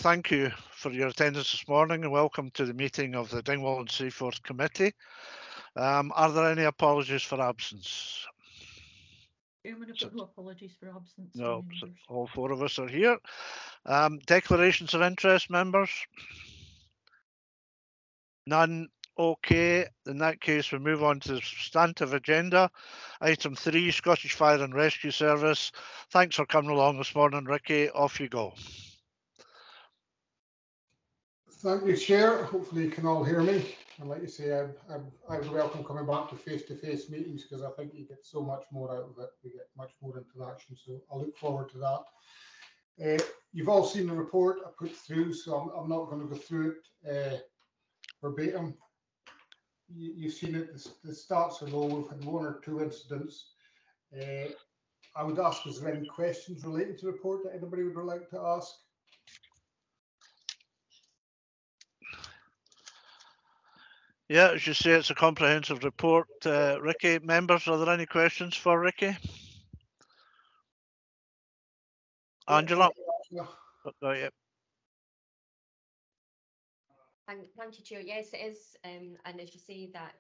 thank you for your attendance this morning and welcome to the meeting of the Dingwall and Seaforth Committee. Are there any apologies for absence? Chairman, I've got no apologies for absence. No, all four of us are here. Declarations of interest, members? None. Okay, in that case we move on to the substantive agenda. Item 3, Scottish Fire and Rescue Service. Thanks for coming along this morning, Ricky. Off you go. Thank you, Chair. Hopefully you can all hear me. And like you say, I welcome coming back to face-to-face meetings because I think you get so much more out of it. We get much more interaction, so I look forward to that. You've all seen the report I put through, so I'm not going to go through it verbatim. You've seen it. The stats are low. We've had 1 or 2 incidents. I would ask, is there any questions relating to the report that anybody would like to ask? Yeah, as you say, it's a comprehensive report. Ricky, members, are there any questions for Ricky? Angela? Yeah. Yeah. Thank you, Chair. Yes, it is, and as you say, that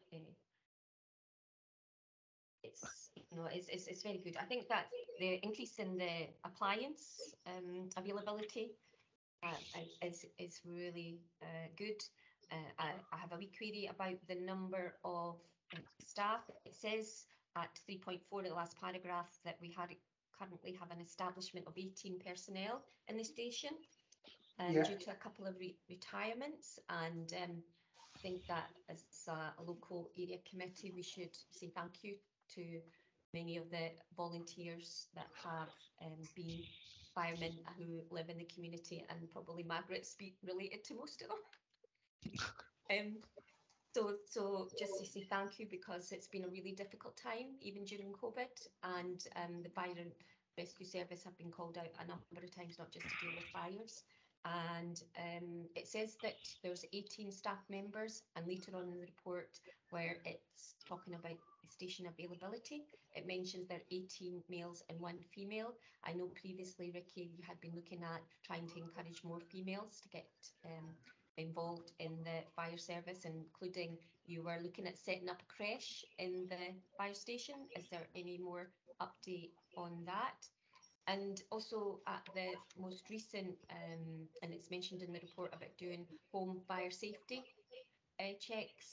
it's very good. I think that the increase in the appliance availability is really good. I have a wee query about the number of staff. It says at 3.4 in the last paragraph that we currently have an establishment of 18 personnel in the station. Due to a couple of retirements, and I think that as a local area committee we should say thank you to many of the volunteers that have been firemen who live in the community, and probably Margaret's related to most of them. So just to say thank you, because it's been a really difficult time even during COVID, and the fire and rescue service have been called out a number of times, not just to deal with fires. And it says that there's 18 staff members, and later on in the report where it's talking about station availability, it mentions there are 18 males and 1 female. I know previously, Ricky, you had been looking at trying to encourage more females to get involved in the fire service, including you were looking at setting up a creche in the fire station. Is there any more update on that? And also at the most recent, and it's mentioned in the report about doing home fire safety checks.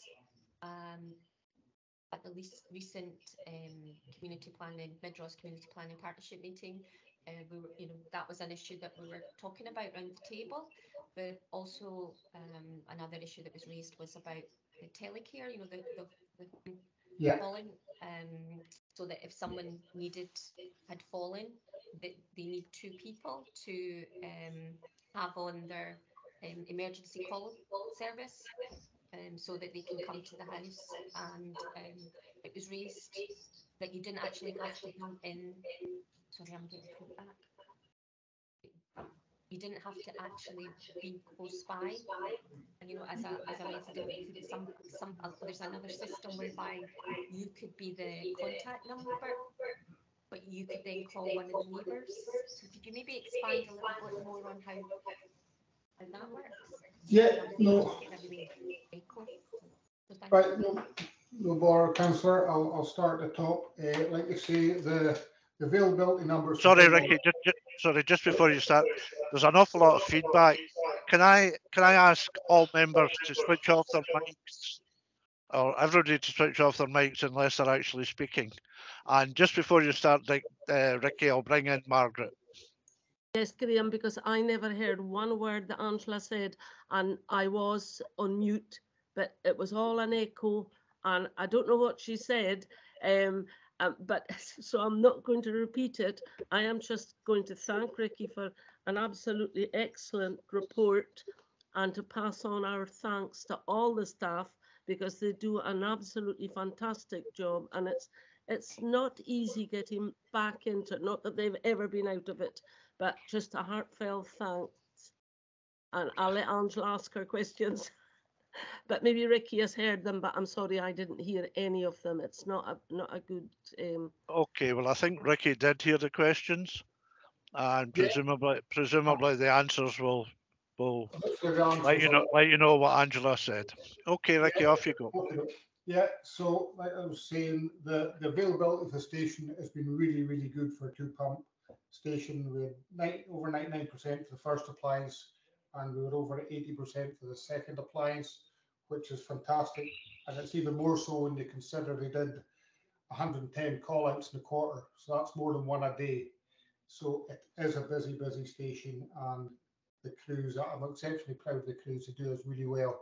At the recent community planning, Midross Community Planning Partnership meeting, we were, that was an issue that we were talking about around the table. But also another issue that was raised was about the telecare, the falling, so that if someone had fallen, that they need 2 people to have on their emergency call service, so that they can come to the house. And it was raised that you didn't actually have to go in. Sorry, I'm getting pulled back. You didn't have to actually be close by, and as a resident, there's another system whereby you could be the contact number, but you could then call one of the neighbours. So could you maybe expand a little bit more on how that works? Yeah, no. Right, no bother, Councillor. I'll start at the top. Like you say, the availability numbers. Sorry, Ricky. Just before you start, there's an awful lot of feedback. Can I ask all members to switch off their mics, or everybody to switch off their mics unless they're actually speaking? And just before you start, Ricky, I'll bring in Margaret. Yes, Graham, because I never heard one word that Angela said, and I was on mute, but it was all an echo, and I don't know what she said. But so I'm not going to repeat it. I am just going to thank Ricky for an absolutely excellent report, and to pass on our thanks to all the staff, because they do an absolutely fantastic job, and it's not easy getting back into it, not that they've ever been out of it, but just a heartfelt thanks. And I'll let Angela ask her questions. But maybe Ricky has heard them, but I'm sorry I didn't hear any of them. It's not a good. Okay, well I think Ricky did hear the questions, and presumably the answers will we'll hopefully the answers let you know what Angela said. Okay, Ricky, off you go. Yeah, so like I was saying, the availability of the station has been really, really good for a two-pump station. We had over 99% for the first appliance, and we were over 80% for the second appliance, which is fantastic. And it's even more so when you consider they did 110 call-outs in a quarter, so that's more than one a day. So it is a busy, busy station, and the crews, I'm exceptionally proud of the crews, they do this really well.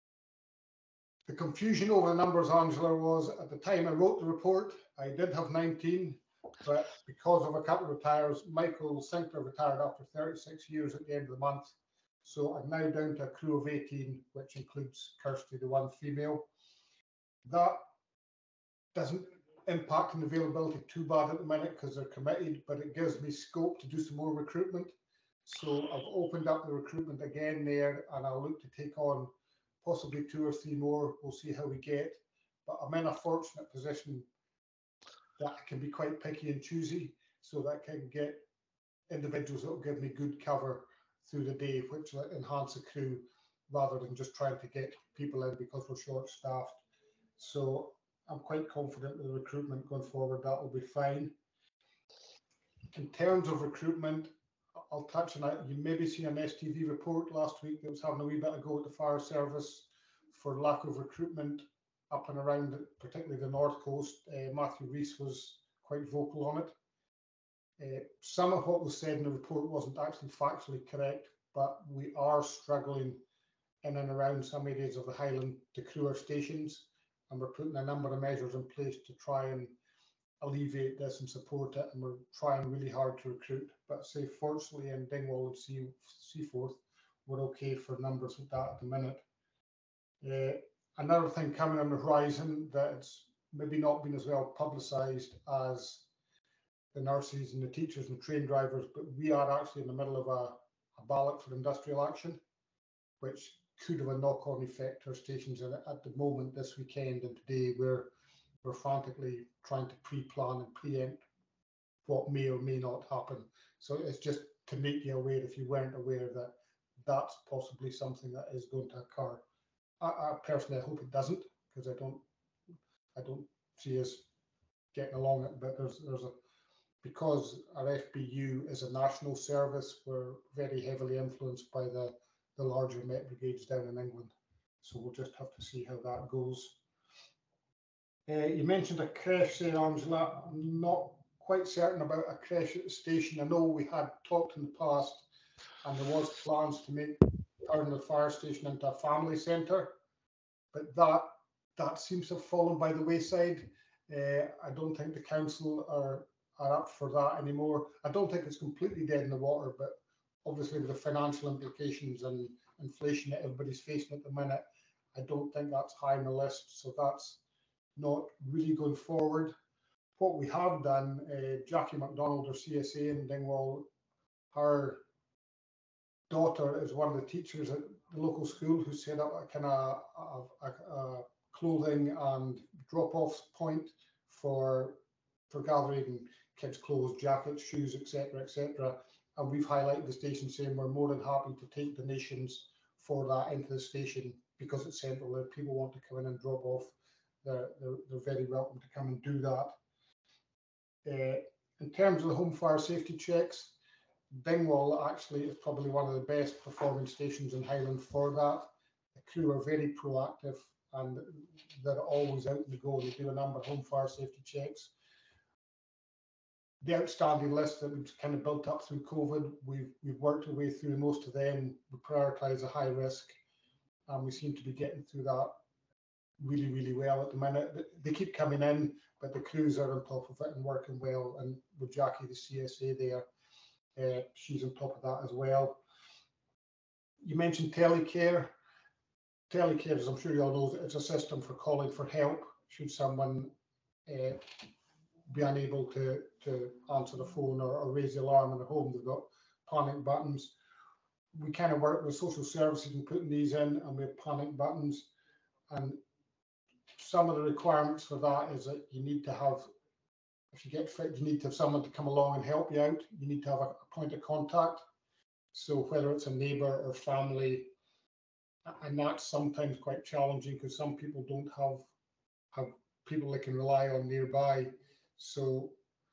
The confusion over the numbers, Angela, was at the time I wrote the report, I did have 19, but because of a couple of retires, Michael Sinclair retired after 36 years at the end of the month. So I'm now down to a crew of 18, which includes Kirsty, the one female. That doesn't impact on availability too bad at the minute because they're committed, but it gives me scope to do some more recruitment. So I've opened up the recruitment again there, and I'll look to take on possibly 2 or 3 more. We'll see how we get. But I'm in a fortunate position that I can be quite picky and choosy, so that I can get individuals that will give me good cover through the day, which will enhance the crew rather than just trying to get people in because we're short-staffed. So I'm quite confident with the recruitment going forward, that will be fine. In terms of recruitment, I'll touch on that. You maybe seen an STV report last week that was having a wee bit of go at the fire service for lack of recruitment up and around, particularly the North Coast. Matthew Rees was quite vocal on it. Some of what was said in the report wasn't actually factually correct, but we are struggling in and around some areas of the Highland to crew our stations, and we're putting a number of measures in place to try and alleviate this and support it, and we're trying really hard to recruit. But say fortunately in Dingwall and Seaforth, we're okay for numbers like that at the minute. Another thing coming on the horizon that's maybe not been as well publicised as the nurses and the teachers and train drivers, but we are actually in the middle of a ballot for industrial action, which could have a knock-on effect to our stations. And at the moment, this weekend and today, we're frantically trying to pre-plan and preempt what may or may not happen. So it's just to make you aware, if you weren't aware, that that's possibly something that is going to occur. I personally, I hope it doesn't, because I don't see us getting along it. But because our FBU is a national service, we're very heavily influenced by the larger Met brigades down in England. So we'll just have to see how that goes. You mentioned a creche there, Angela. I'm not quite certain about a creche at the station. I know we had talked in the past, and there was plans to make the fire station into a family centre, but that seems to have fallen by the wayside. I don't think the council are up for that anymore. I don't think it's completely dead in the water, but obviously with the financial implications and inflation that everybody's facing at the minute, I don't think that's high on the list. So that's not really going forward. What we have done, Jackie MacDonald, our CSA in Dingwall, her daughter is one of the teachers at the local school who set up a kind of clothing and drop-off point for gathering kids' clothes, jackets, shoes, etc., etc. And we've highlighted the station saying we're more than happy to take donations for that into the station because it's central. If people want to come in and drop off, they're very welcome to come and do that. In terms of the home fire safety checks, Dingwall actually is probably one of the best performing stations in Highland for that. The crew are very proactive and they're always out in the go. They do a number of home fire safety checks. The outstanding list that we've kind of built up through COVID, we've worked our way through most of them. We prioritise the high risk, and we seem to be getting through that really, really well at the minute. They keep coming in, but the crews are on top of it and working well. And with Jackie, the CSA there, she's on top of that as well. You mentioned telecare. Telecare, as I'm sure you all know, it's a system for calling for help should someone be unable to answer the phone or raise the alarm in the home. They've got panic buttons. We kind of work with social services and putting these in, and we have panic buttons. And some of the requirements for that is that you need to have, if you get fit, you need to have someone to come along and help you out. You need to have a point of contact. So whether it's a neighbour or family, and that's sometimes quite challenging because some people don't have people they can rely on nearby. So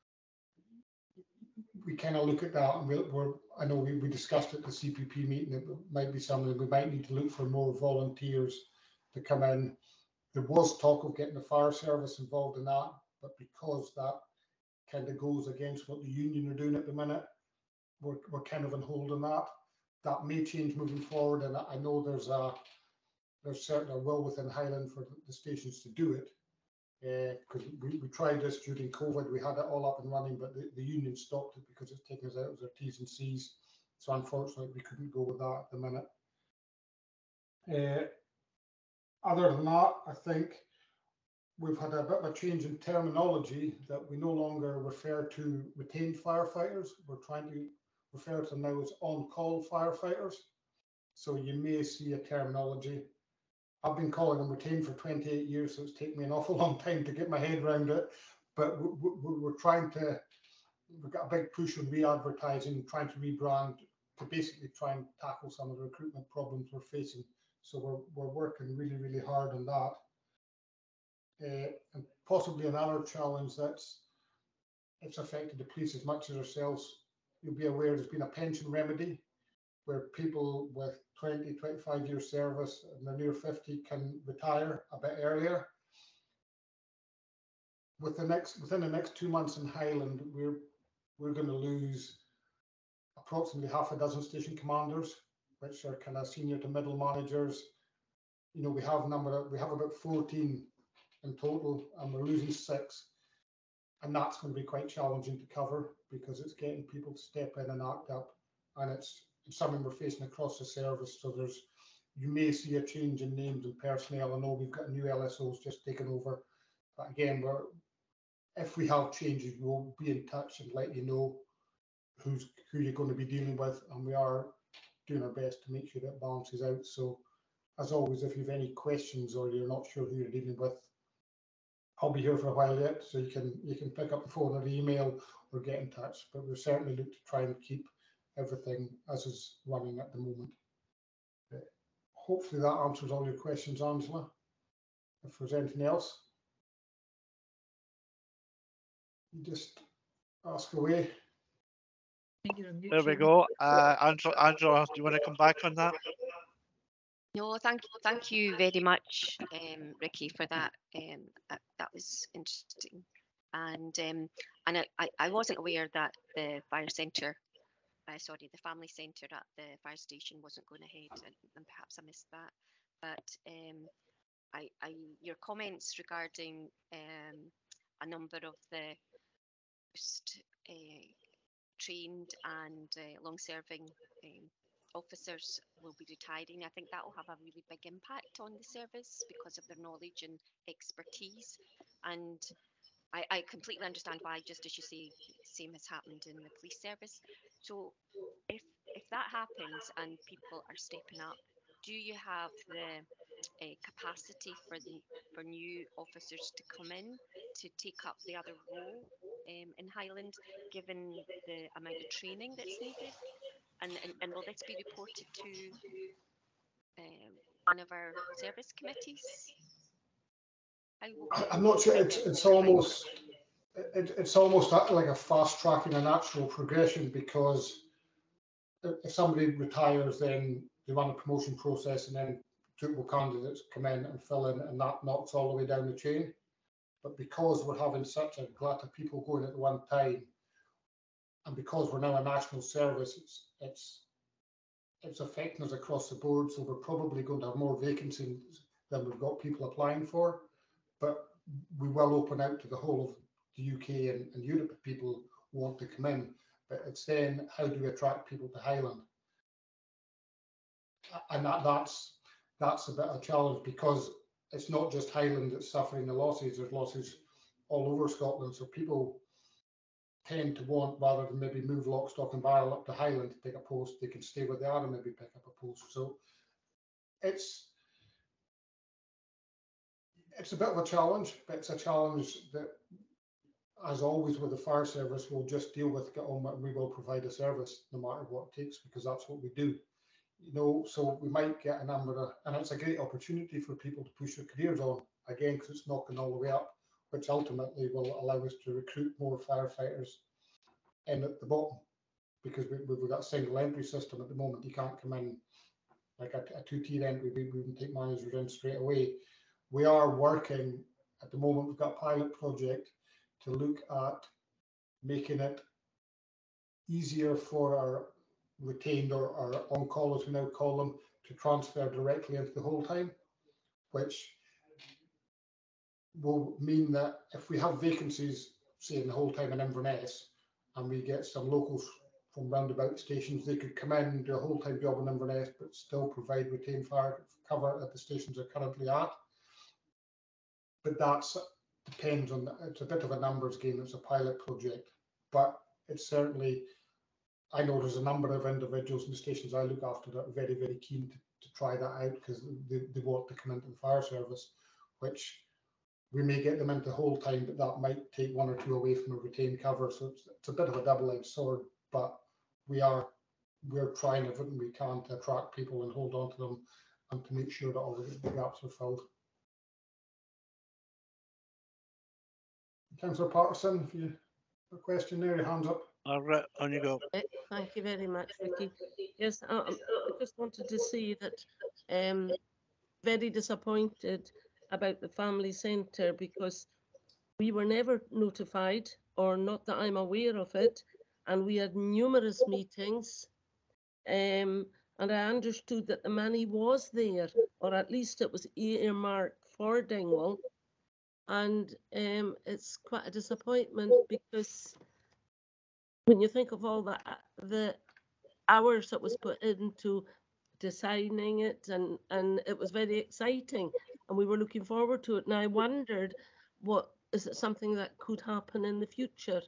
we kind of look at that, and I know we discussed at the CPP meeting, it might be something we might need to look for more volunteers to come in. There was talk of getting the fire service involved in that, but because that kind of goes against what the union are doing at the minute, we're kind of on hold on that. That may change moving forward, and I know there's certainly a will within Highland for the stations to do it. Because we tried this during COVID, we had it all up and running, but the union stopped it because it's taken us out of their T's and C's. So unfortunately, we couldn't go with that at the minute. Other than that, I think we've had a bit of a change in terminology that we no longer refer to retained firefighters. We're trying to refer to them now as on-call firefighters. So you may see a terminology. I've been calling them retained for 28 years, so it's taken me an awful long time to get my head around it. But we're trying to, we've got a big push on re-advertising, trying to rebrand to basically try and tackle some of the recruitment problems we're facing. So we're working really, really hard on that. And possibly another challenge it's affected the police as much as ourselves. You'll be aware there's been a pension remedy where people with 20, 25 years service and they're near 50 can retire a bit earlier. Within the next 2 months in Highland, we're going to lose approximately half a dozen station commanders, which are kind of senior to middle managers. You know, we have about 14 in total, and we're losing 6. And that's going to be quite challenging to cover because it's getting people to step in and act up, and it's something we're facing across the service. So you may see a change in names and personnel. I know we've got new LSOs just taken over, but again, if we have changes, we'll be in touch and let you know who you're going to be dealing with, and we are doing our best to make sure that balances out. So as always, if you have any questions or you're not sure who you're dealing with, I'll be here for a while yet, so you can pick up the phone or the email or get in touch. But we'll certainly look to try and keep everything as is running at the moment. Hopefully that answers all your questions, Angela. If there's anything else, you just ask away. There we go. Angela, do you want to come back on that? No, thank you very much, Ricky, for that. That was interesting, and I wasn't aware that the fire centre, the family centre at the fire station wasn't going ahead, and perhaps I missed that. But your comments regarding a number of the most trained and long-serving officers will be retiring. I think that will have a really big impact on the service because of their knowledge and expertise. And I completely understand why, just as you say, same has happened in the police service. So if that happens and people are stepping up, do you have the capacity for new officers to come in to take up the other role in Highland, given the amount of training that's needed? And will this be reported to one of our service committees? I'm not sure. It's almost like a fast track and a natural progression, because if somebody retires, then they run a promotion process, and then suitable candidates come in and fill in, and that knocks all the way down the chain. But because we're having such a glut of people going at one time, and because we're now a national service, it's affecting us across the board. So we're probably going to have more vacancies than we've got people applying for. But we will open out to the whole of the UK and Europe if people want to come in. But it's then, how do we attract people to Highland? And that's a bit of a challenge, because it's not just Highland that's suffering the losses. There's losses all over Scotland. So people tend to want, rather than maybe move lock, stock and barrel up to Highland to take a post, they can stay where they are and maybe pick up a post. So it's a bit of a challenge, but it's a challenge that as always with the fire service, we'll just deal with get on and we will provide a service no matter what it takes, because that's what we do. You know, so we might get a number of, and it's a great opportunity for people to push their careers on again, because it's knocking all the way up, which ultimately will allow us to recruit more firefighters in at the bottom, because we've got a single entry system at the moment. You can't come in like a two-tier entry. We can take managers in straight away. We are working at the moment. We've got a pilot project to look at making it easier for our retained or our on-call, as we now call them, to transfer directly into the whole time, which will mean that if we have vacancies, say in the whole time in Inverness, and we get some locals from roundabout stations, they could come in, do a whole time job in Inverness, but still provide retained fire cover at the stations they're currently at. But that's depends on, it's a bit of a numbers game. It's a pilot project, but it's certainly, I know there's a number of individuals in the stations I look after that are very, very keen to try that out, because they want to come into the fire service, which we may get them into whole time, but that might take one or two away from a retained cover. So it's a bit of a double-edged sword, but we're trying everything we can to attract people and hold on to them and to make sure that all the gaps are filled. Councillor Patterson, if you have a question there, your hand's up. All right, on you go. Thank you very much, Vicky. Yes, I just wanted to say that very disappointed about the family centre, because we were never notified, or not that I'm aware of it, and we had numerous meetings, and I understood that the money was there, or at least it was earmarked for Dingwall, and it's quite a disappointment, because when you think of all the hours that was put into designing it, and it was very exciting, and we were looking forward to it, and I wondered, is it something that could happen in the future?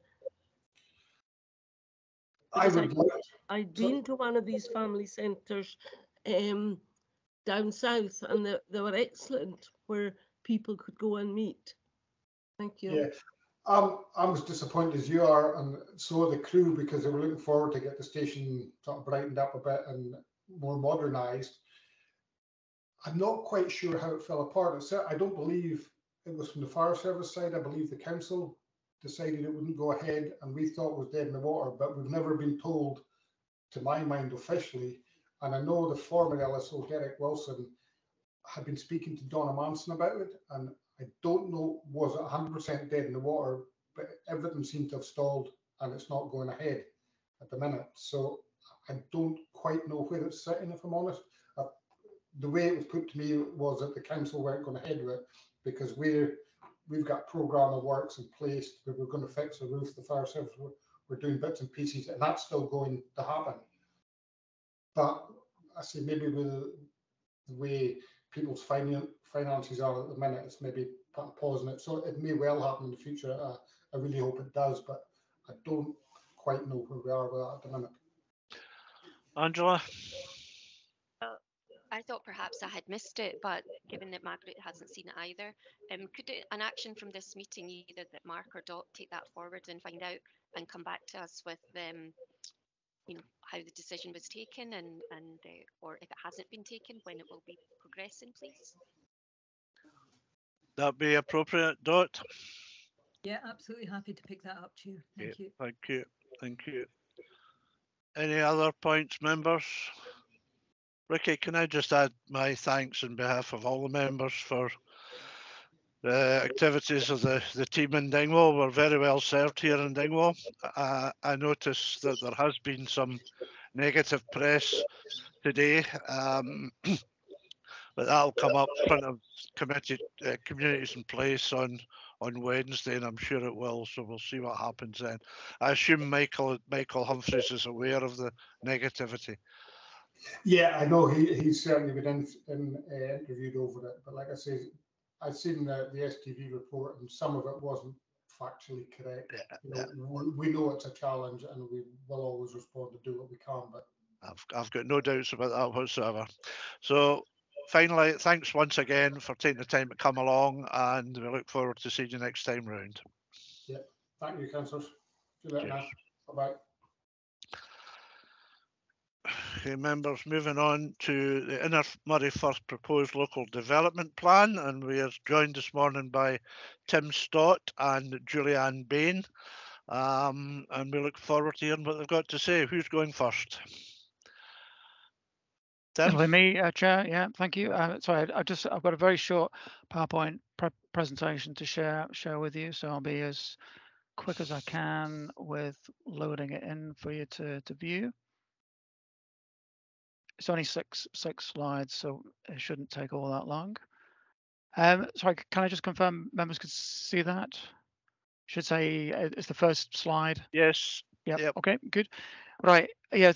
I'd been to one of these family centres down south, and they were excellent, where people could go and meet. Thank you. Yeah, I'm as disappointed as you are, and so are the crew, because they were looking forward to get the station sort of brightened up a bit and more modernised. I'm not quite sure how it fell apart. I don't believe it was from the fire service side. I believe the council decided it wouldn't go ahead, and we thought it was dead in the water, but we've never been told, to my mind, officially. And I know the former LSO, Derek Wilson, had been speaking to Donna Manson about it, and I don't know, was it 100% dead in the water, but everything seemed to have stalled and it's not going ahead at the minute. So I don't quite know where it's sitting, if I'm honest. The way it was put to me was that the council weren't going ahead with it, because we've got programme of works in place. We were going to fix the roof, the fire service, we're doing bits and pieces, and that's still going to happen. But I say maybe with the way people's finances are at the minute, it's maybe pausing it. So it may well happen in the future. I really hope it does, but I don't quite know where we are with that at the minute. Angela? I thought perhaps I had missed it, but given that Margaret hasn't seen it either, could an action from this meeting, either that Mark or Dot take that forward and find out and come back to us with you know, how the decision was taken, and or if it hasn't been taken, when it will be progressing, please? That be appropriate, Dot? Yeah, absolutely happy to pick that up, Chair. Thank you. Thank you. Thank you. Any other points, members? Ricky, can I just add my thanks on behalf of all the members for the activities of the team in Dingwall. We're very well served here in Dingwall. I noticed that there has been some negative press today, but that'll come up in front of communities in place on Wednesday, and I'm sure it will. So we'll see what happens then. I assume Michael Humphreys is aware of the negativity. Yeah, I know he's certainly been interviewed over it, but like I say, I've seen the STV report, and some of it wasn't factually correct. Yeah. We know it's a challenge, and we will always respond to do what we can. But I've got no doubts about that whatsoever. So finally, thanks once again for taking the time to come along, and we look forward to seeing you next time round. Yeah, Thank you, councillors. See you later now. Cheers. Bye-bye. Okay, members, moving on to the Inner Murray Firth proposed local development plan, and we are joined this morning by Tim Stott and Julianne Bain, and we look forward to hearing what they've got to say. Who's going first? Tim? It'll be me, Chair. Yeah, thank you. Sorry, I've got a very short PowerPoint presentation to share with you, so I'll be as quick as I can with loading it in for you to view. It's only six slides, so it shouldn't take all that long. Sorry, can I just confirm members could see that? Should say it's the first slide. Yes. Yep. Okay, good. Right. Yes.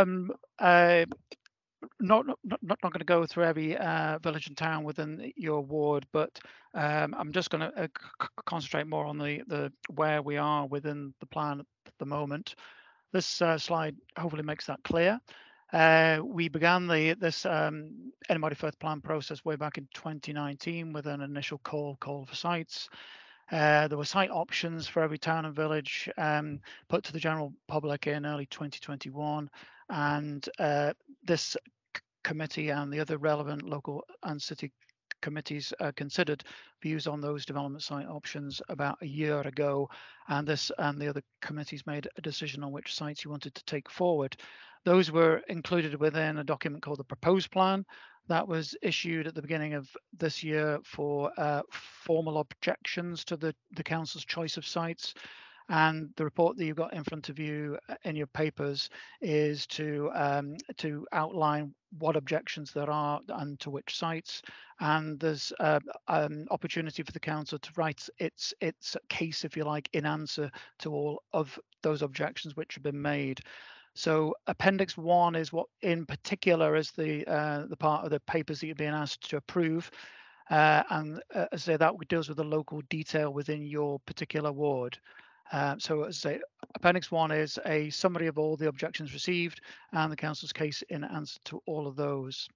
Not going to go through every village and town within your ward, but I'm just going to concentrate more on the where we are within the plan at the moment. This slide hopefully makes that clear. We began this Inner Murray Firth plan process way back in 2019 with an initial call for sites. There were site options for every town and village put to the general public in early 2021, and this committee and the other relevant local and city committees considered views on those development site options about a year ago, and this and the other committees made a decision on which sites you wanted to take forward. Those were included within a document called the proposed plan that was issued at the beginning of this year for formal objections to the council's choice of sites. And the report that you've got in front of you in your papers is to outline what objections there are and to which sites. And there's an opportunity for the council to write its case, if you like, in answer to all of those objections which have been made. So Appendix 1 is what in particular is the part of the papers that you're being asked to approve. And as I say, that deals with the local detail within your particular ward. So as I say, Appendix 1 is a summary of all the objections received and the council's case in answer to all of those.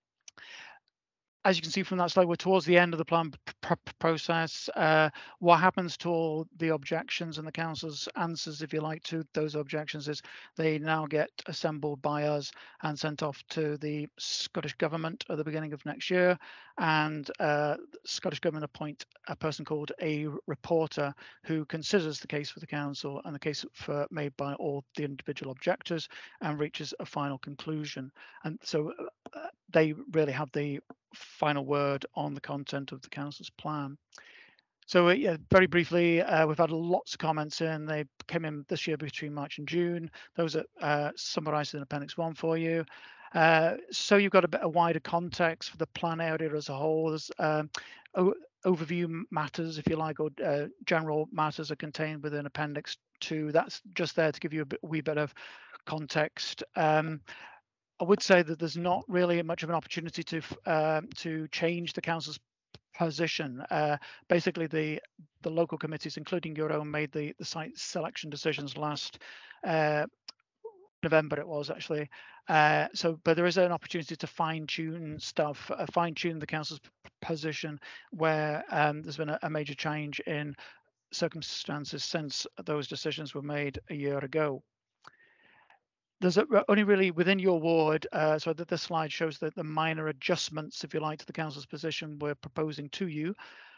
As you can see from that slide, we're towards the end of the plan process. What happens to all the objections and the council's answers, if you like, to those objections is they now get assembled by us and sent off to the Scottish Government at the beginning of next year. And the Scottish Government appoint a person called a reporter who considers the case for the council and the case made by all the individual objectors and reaches a final conclusion. And so they really have the final word on the content of the council's plan. So yeah, very briefly, we've had lots of comments in. They came in this year between March and June. Those are summarised in Appendix 1 for you. So you've got a bit of wider context for the plan area as a whole. There's overview matters, if you like, or general matters are contained within Appendix 2. That's just there to give you a wee bit of context. I would say that there's not really much of an opportunity to change the council's position. Basically, the local committees, including your own, made the site selection decisions last November. It was actually. But there is an opportunity to fine-tune stuff, fine-tune the council's position where there's been a major change in circumstances since those decisions were made a year ago. There's only really within your ward, so that this slide shows that the minor adjustments, if you like, to the council's position we're proposing to you.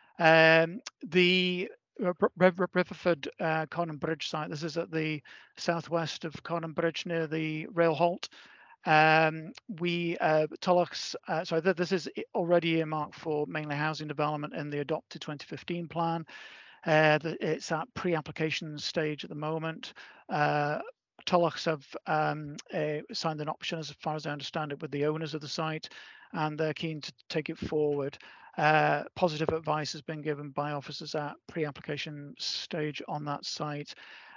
The Riverford Conan Bridge site, this is at the southwest of Conan Bridge near the rail halt. Tullocks, this is already earmarked for mainly housing development in the adopted 2015 plan. It's at pre-application stage at the moment. Tullocks have signed an option, as far as I understand it, with the owners of the site, and they're keen to take it forward. Positive advice has been given by officers at pre-application stage on that site.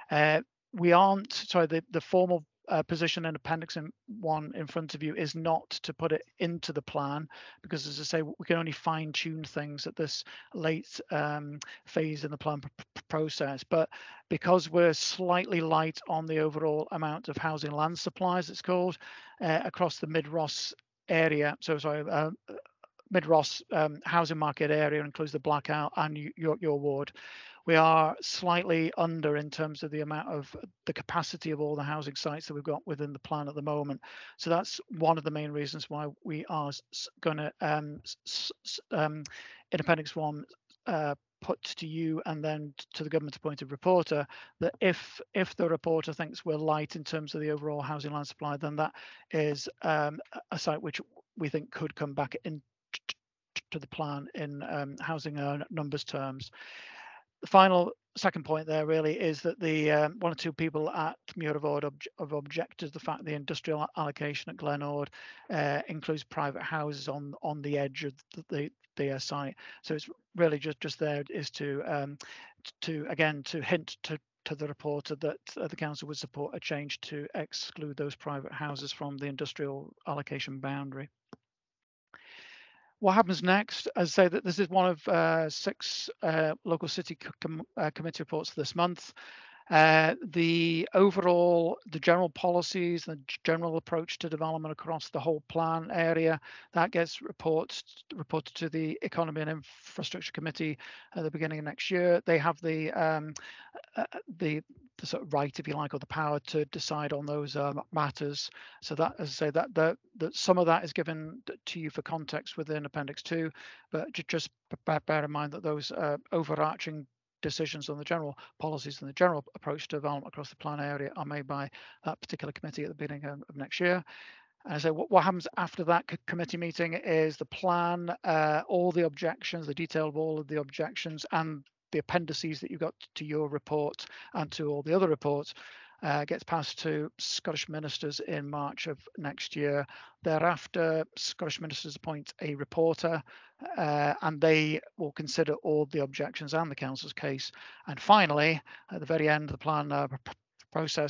The formal position in Appendix 1 in front of you is not to put it into the plan, because as I say, we can only fine tune things at this late phase in the plan process. But because we're slightly light on the overall amount of housing land supplies, it's called, across the Mid-Ross area, Mid-Ross housing market area includes the Blackout and your ward. we are slightly under in terms of the amount of the capacity of all the housing sites that we've got within the plan at the moment. So that's one of the main reasons why we are going to, in Appendix 1, put to you and then to the government appointed reporter that if the reporter thinks we're light in terms of the overall housing land supply, then that is a site which we think could come back in to the plan in housing numbers terms. The final second point there really is that the one or two people at Muir of Ord have objected to the fact the industrial allocation at Glenord includes private houses on the edge of the site. So it's really just there is to hint to the reporter that the council would support a change to exclude those private houses from the industrial allocation boundary. What happens next? As I say, that this is one of 6 local city committee reports this month. The general policies, the general approach to development across the whole plan area, that gets reported to the Economy and Infrastructure Committee at the beginning of next year. They have the sort of right, if you like, or the power to decide on those matters. So that, as I say, that some of that is given to you for context within Appendix 2, but just bear in mind that those overarching decisions on the general policies and the general approach to development across the plan area are made by that particular committee at the beginning of next year. And so what happens after that committee meeting is the plan, all the objections, the detail of all of the objections and the appendices that you got to your report and to all the other reports gets passed to Scottish ministers in March of next year. Thereafter, Scottish ministers appoint a reporter and they will consider all the objections and the council's case. And finally, at the very end of the plan process,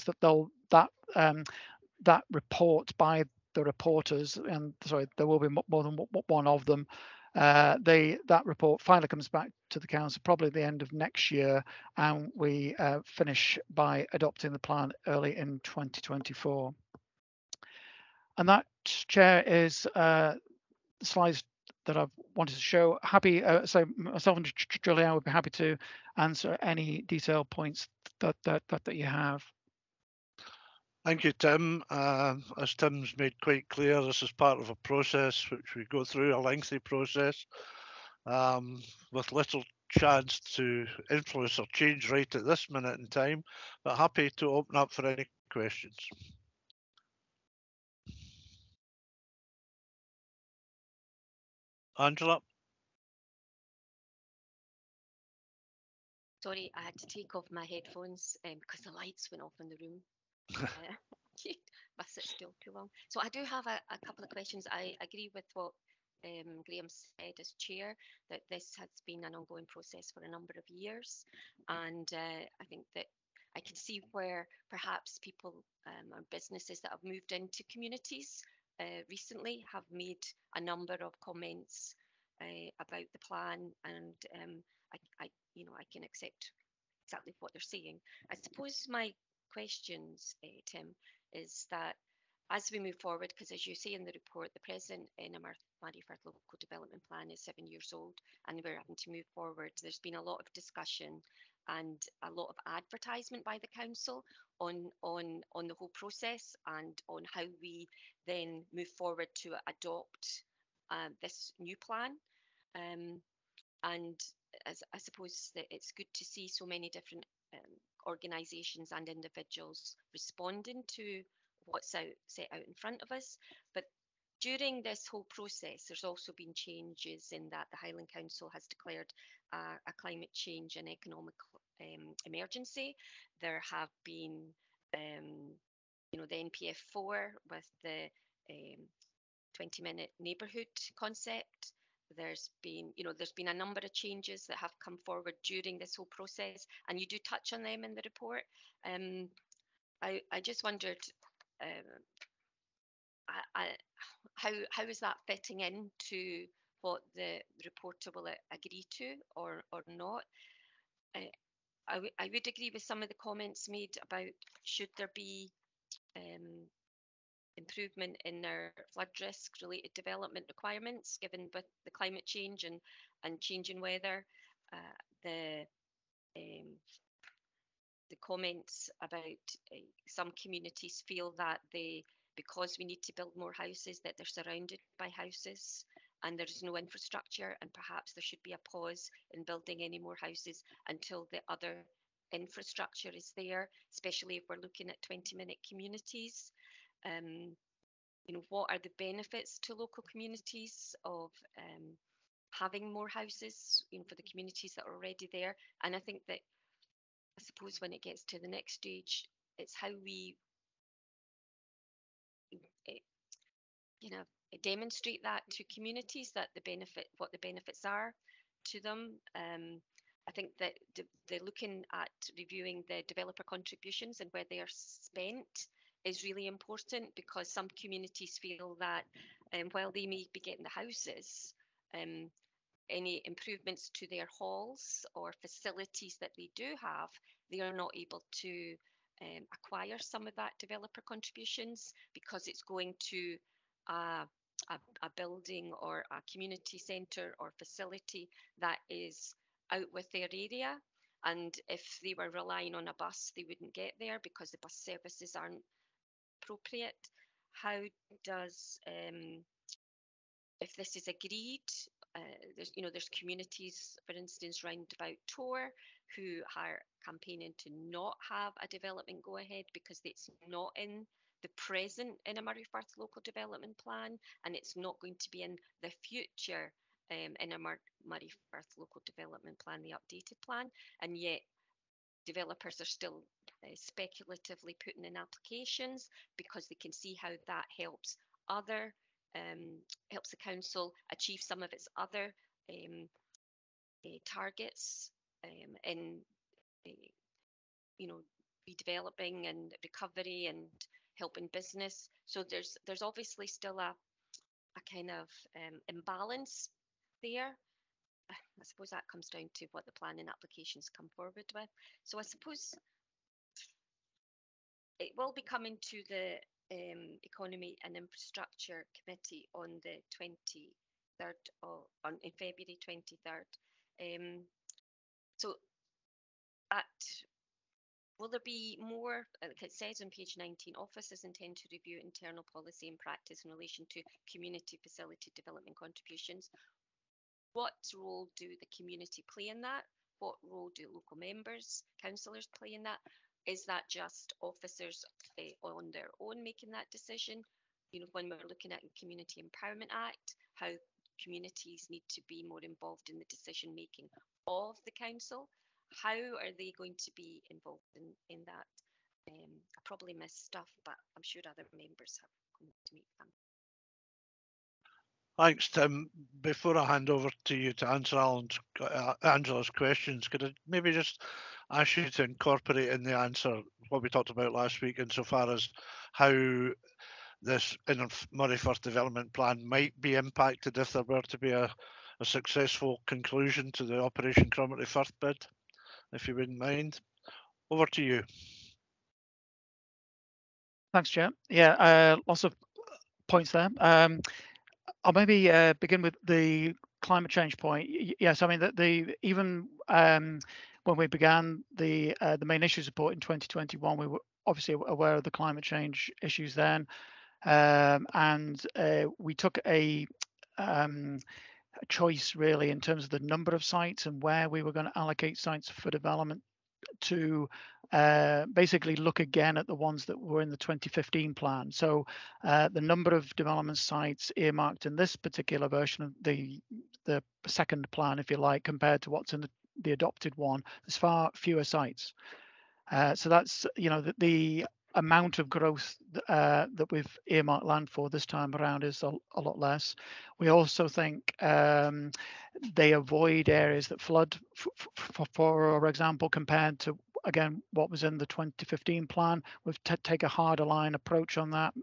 that report by the reporters, and sorry, there will be more than one of them, that report finally comes back to the council probably at the end of next year, and we finish by adopting the plan early in 2024. And that, Chair, is the slides that I've wanted to show. Happy, so myself and Julianne would be happy to answer any detailed points that you have. Thank you, Tim. As Tim's made quite clear, this is part of a process which we go through, a lengthy process, with little chance to influence or change right at this minute in time, but happy to open up for any questions. Angela? Sorry, I had to take off my headphones because the lights went off in the room. Must sit still too long. So I do have a couple of questions. I agree with what Graham said as chair, that this has been an ongoing process for a number of years, and I think that I can see where perhaps people or businesses that have moved into communities recently have made a number of comments about the plan, and I can accept exactly what they're saying. I suppose my questions, Tim, is that as we move forward, because as you say in the report, the present Marrie Firth local development plan is 7 years old, and we're having to move forward. There's been a lot of discussion and a lot of advertisement by the council on the whole process and on how we then move forward to adopt this new plan. And as I suppose that it's good to see so many different organisations and individuals responding to what's set out in front of us. But during this whole process, there's also been changes in that the Highland Council has declared a climate change and economic emergency. There have been, the NPF4 with the 20-minute neighbourhood concept. There's been a number of changes that have come forward during this whole process, and you do touch on them in the report. I just wondered how is that fitting into what the reporter will agree to or not? I would agree with some of the comments made about should there be improvement in their flood risk related development requirements given with the climate change and changing weather. the comments about some communities feel that because we need to build more houses, that they're surrounded by houses and there's no infrastructure, and perhaps there should be a pause in building any more houses until the other infrastructure is there, especially if we're looking at 20-minute communities. What are the benefits to local communities of having more houses, for the communities that are already there? And I think that, I suppose, when it gets to the next stage, it's how we demonstrate that to communities, that what the benefits are to them. I think that they're looking at reviewing the developer contributions and where they are spent is really important, because some communities feel that while they may be getting the houses, any improvements to their halls or facilities that they do have, they are not able to acquire some of that developer contributions, because it's going to a building or a community centre or facility that is out with their area. And if they were relying on a bus, they wouldn't get there because the bus services aren't appropriate. How does, if this is agreed, there's communities, for instance, round about Tor, who are campaigning to not have a development go ahead because it's not in the present Inner Firth local development plan, and it's not going to be in the future Inner Firth local development plan, the updated plan, and yet developers are still speculatively putting in applications because they can see how that helps helps the council achieve some of its other targets in redeveloping and recovery and helping business. So there's obviously still a kind of imbalance there. I suppose that comes down to what the planning applications come forward with. So I suppose it will be coming to the Economy and Infrastructure Committee on the 23rd in February 23rd. So will there be more? Like it says on page 19, officers intend to review internal policy and practice in relation to community facility development contributions. What role do the community play in that? What role do local members, councillors play in that? Is that just officers on their own making that decision? When we're looking at the Community Empowerment Act, how communities need to be more involved in the decision making of the council. How are they going to be involved in that? I probably missed stuff, but I'm sure other members have come to meet them. Thanks, Tim. Before I hand over to you to answer Angela's questions, could I maybe just ask you to incorporate in the answer what we talked about last week insofar as how this Inner Firth development plan might be impacted if there were to be a successful conclusion to the Operation Cromarty Firth bid, if you wouldn't mind. Over to you. Thanks, Chair. Yeah, lots of points there. I'll maybe begin with the climate change point. Yes, I mean even when we began the main issues report in 2021, we were obviously aware of the climate change issues then, and we took a choice really in terms of the number of sites and where we were going to allocate sites for development to basically look again at the ones that were in the 2015 plan. So the number of development sites earmarked in this particular version of the second plan, if you like, compared to what's in the adopted one, there's far fewer sites. So that's, the amount of growth that we've earmarked land for this time around is a lot less. We also think they avoid areas that flood, for example, compared to, again, what was in the 2015 plan. We've take a harder line approach on that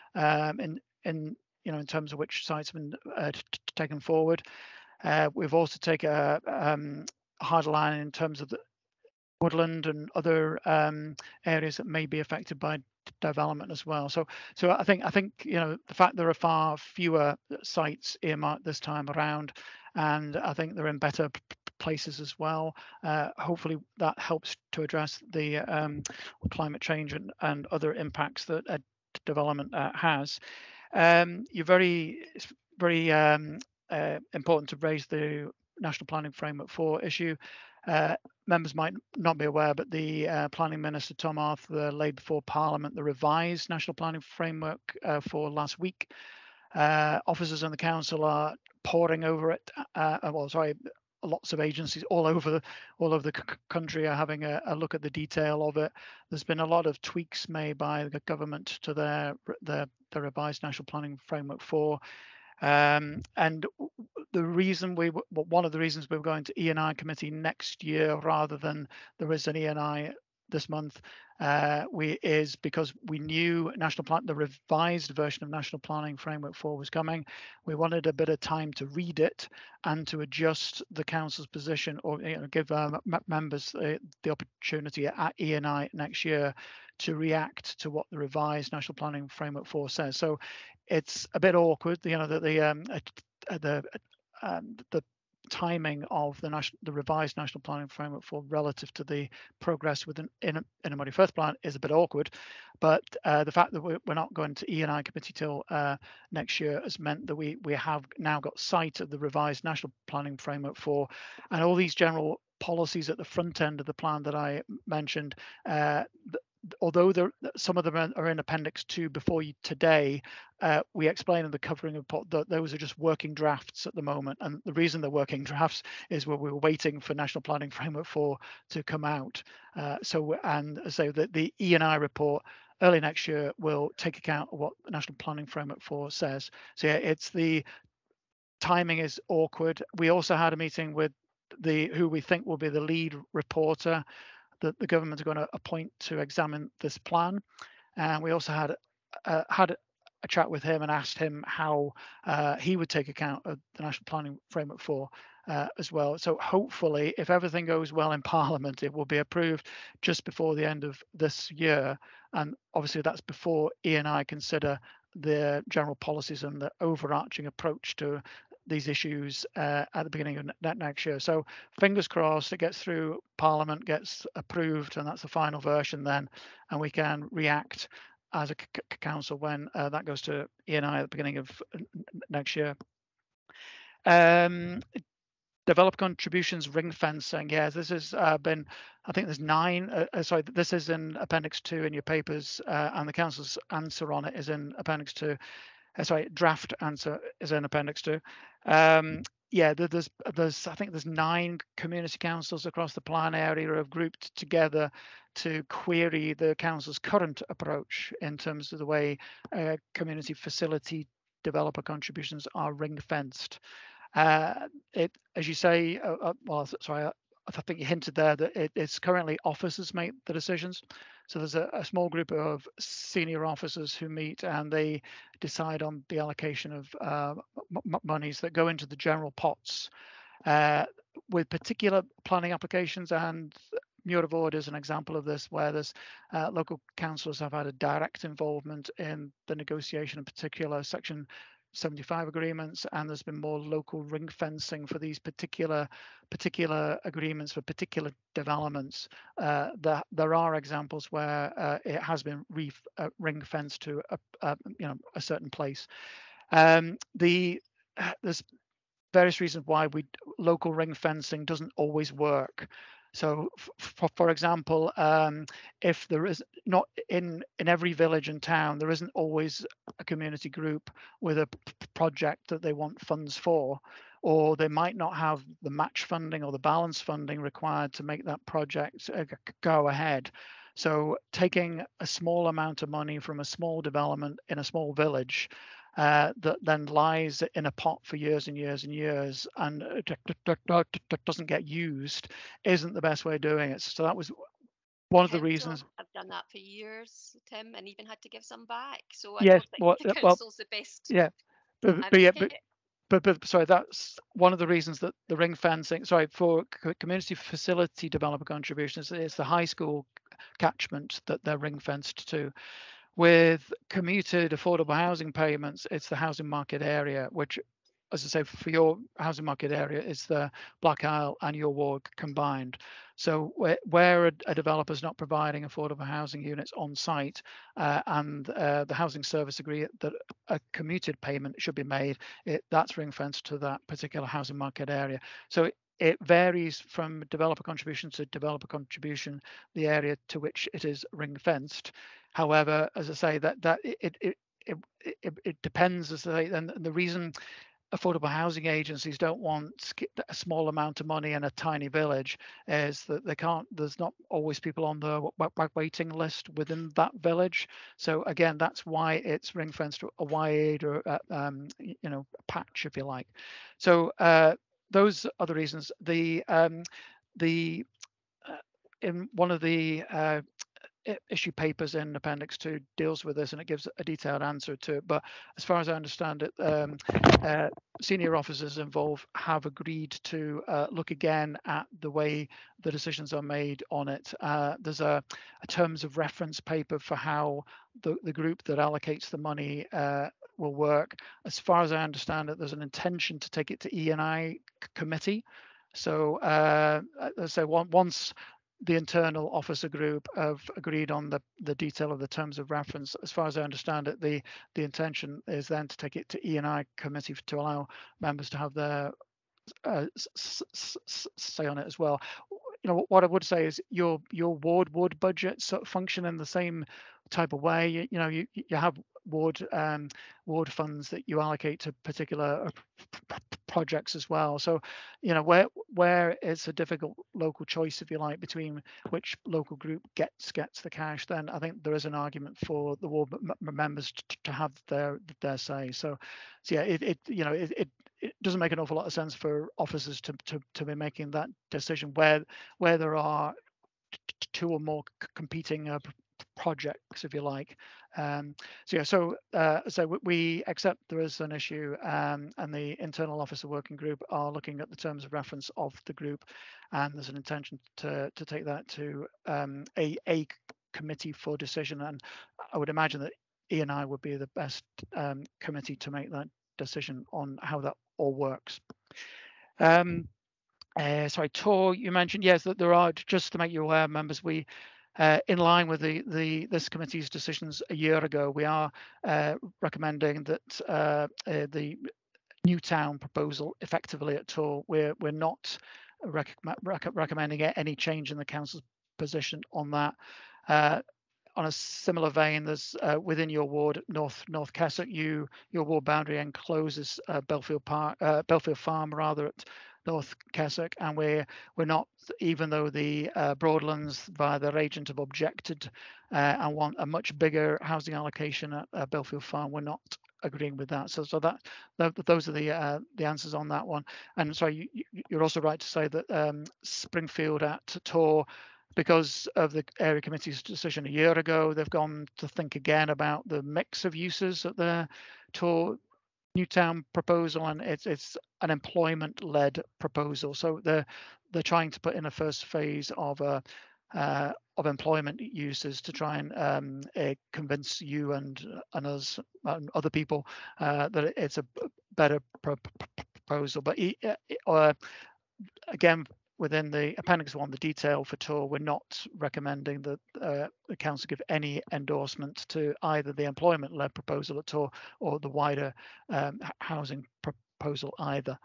in terms of which sites have been taken forward. We've also taken a harder line in terms of the woodland and other areas that may be affected by development as well. So I think the fact there are far fewer sites earmarked this time around, and I think they're in better places as well. Hopefully that helps to address the climate change and other impacts that development has. It's very important to raise the National Planning Framework 4 issue. Members might not be aware, but the Planning Minister, Tom Arthur, laid before Parliament the revised National Planning Framework for last week. Officers in the council are poring over it. Lots of agencies all over the country are having a look at the detail of it. There's been a lot of tweaks made by the government to the revised National Planning Framework 4. And one of the reasons we're going to E&I committee next year rather than there is an E&I this month is because we knew the revised version of National Planning Framework 4 was coming. We wanted a bit of time to read it and to adjust the council's position, or give members the opportunity at E&I next year to react to what the revised National Planning Framework 4 says. So it's a bit awkward, the timing of the revised National Planning Framework 4 relative to the progress within Innermuddy Firth Plan is a bit awkward, but the fact that we're not going to E&I committee till next year has meant that we have now got sight of the revised National Planning Framework 4 and all these general policies at the front end of the plan that I mentioned. Although some of them are in Appendix 2 before you today, we explain in the covering report that those are just working drafts at the moment. And the reason they're working drafts is we were waiting for National Planning Framework 4 to come out. So that the E&I report early next year will take account of what the National Planning Framework 4 says. So yeah, it's the timing is awkward. We also had a meeting with who we think will be the lead reporter that the government are going to appoint to examine this plan, and we also had a chat with him and asked him how he would take account of the National Planning Framework 4 as well. So hopefully, if everything goes well in Parliament, it will be approved just before the end of this year, and obviously that's before E&I consider the general policies and the overarching approach to these issues at the beginning of next year. So fingers crossed it gets through Parliament, gets approved, and that's the final version then, and we can react as a council when that goes to E&I at the beginning of next year. Developer contributions, ring fencing. Yeah, this has been, I think there's 9. This is in Appendix 2 in your papers, and the council's answer on it is in Appendix 2. Draft answer is in Appendix 2. I think there's 9 community councils across the plan area have grouped together to query the council's current approach in terms of the way community facility developer contributions are ring fenced. As you say, I think you hinted there that it's currently officers make the decisions. So there's a small group of senior officers who meet and they decide on the allocation of monies that go into the general pots with particular planning applications. And Muir of Ord is an example of this, where there's local councillors have had a direct involvement in the negotiation of particular Section 75 agreements, and there's been more local ring fencing for these particular agreements for particular developments. There are examples where it has been ring fenced to a certain place. There's various reasons why local ring fencing doesn't always work. So, for example, if there is not in every village and town, there isn't always a community group with a project that they want funds for, or they might not have the match funding or the balance funding required to make that project go ahead. So taking a small amount of money from a small development in a small village that then lies in a pot for years and years and years and doesn't get used isn't the best way of doing it. So that was one of the reasons. I've done that for years, Tim, and even had to give some back. So yes, I don't think the council's the best. Yeah, but sorry, that's one of the reasons that the ring fencing, for community facility developer contributions, it's the high school catchment that they're ring fenced to. With commuted affordable housing payments, it's the housing market area, which as I say, for your housing market area, it's the Black Isle and your ward combined. So where a developer's not providing affordable housing units on site, and the housing service agree that a commuted payment should be made, that's ring fenced to that particular housing market area. So it varies from developer contribution to developer contribution, the area to which it is ring fenced. However, as I say, that it depends, as I say, and the reason affordable housing agencies don't want a small amount of money in a tiny village is that they can't, there's not always people on the waiting list within that village. So again, that's why it's ring fenced to a wide or patch, if you like. So those are the reasons. In one of the issue papers in Appendix 2 deals with this, and it gives a detailed answer to it. But as far as I understand it, senior officers involved have agreed to look again at the way the decisions are made on it. There's a terms of reference paper for how the group that allocates the money will work. As far as I understand it, there's an intention to take it to E&I committee. So once the internal officer group have agreed on the detail of the terms of reference, as far as I understand it, the intention is then to take it to E&I committee to allow members to have their say on it as well. You know, what I would say is your ward would budget sort of function in the same type of way. You know, you have ward funds that you allocate to particular projects as well. So, you know, where it's a difficult local choice, if you like, between which local group gets the cash, then I think there is an argument for the ward members to have their say. So yeah, it doesn't make an awful lot of sense for officers to be making that decision where there are two or more competing projects, if you like. So we accept there is an issue, and the internal officer working group are looking at the terms of reference of the group, and there's an intention to take that to a committee for decision. And I would imagine that E&I would be the best committee to make that decision on how that all works. Sorry, Tor, you mentioned, yes, that there are, just to make you aware, members, we in line with this committee's decisions a year ago, we are recommending that the Newtown proposal effectively at Tor, we're not recommending any change in the council's position on that. On a similar vein, there's within your ward, North Keswick, your ward boundary encloses Belfield Farm rather at North Keswick, and we're not, even though the Broadlands via their agent have objected and want a much bigger housing allocation at Belfield Farm, we're not agreeing with that. So those are the answers on that one. And sorry, you're also right to say that Springfield at Tor, because of the area committee's decision a year ago, they've gone to think again about the mix of uses at the Tor Newtown proposal, and it's an employment-led proposal. So they're trying to put in a first phase of employment uses to try and convince you and us and other people that it's a better proposal. But again, within the Appendix 1, the detail for Tor, we're not recommending that the council give any endorsement to either the employment-led proposal at Tor or the wider housing proposal either.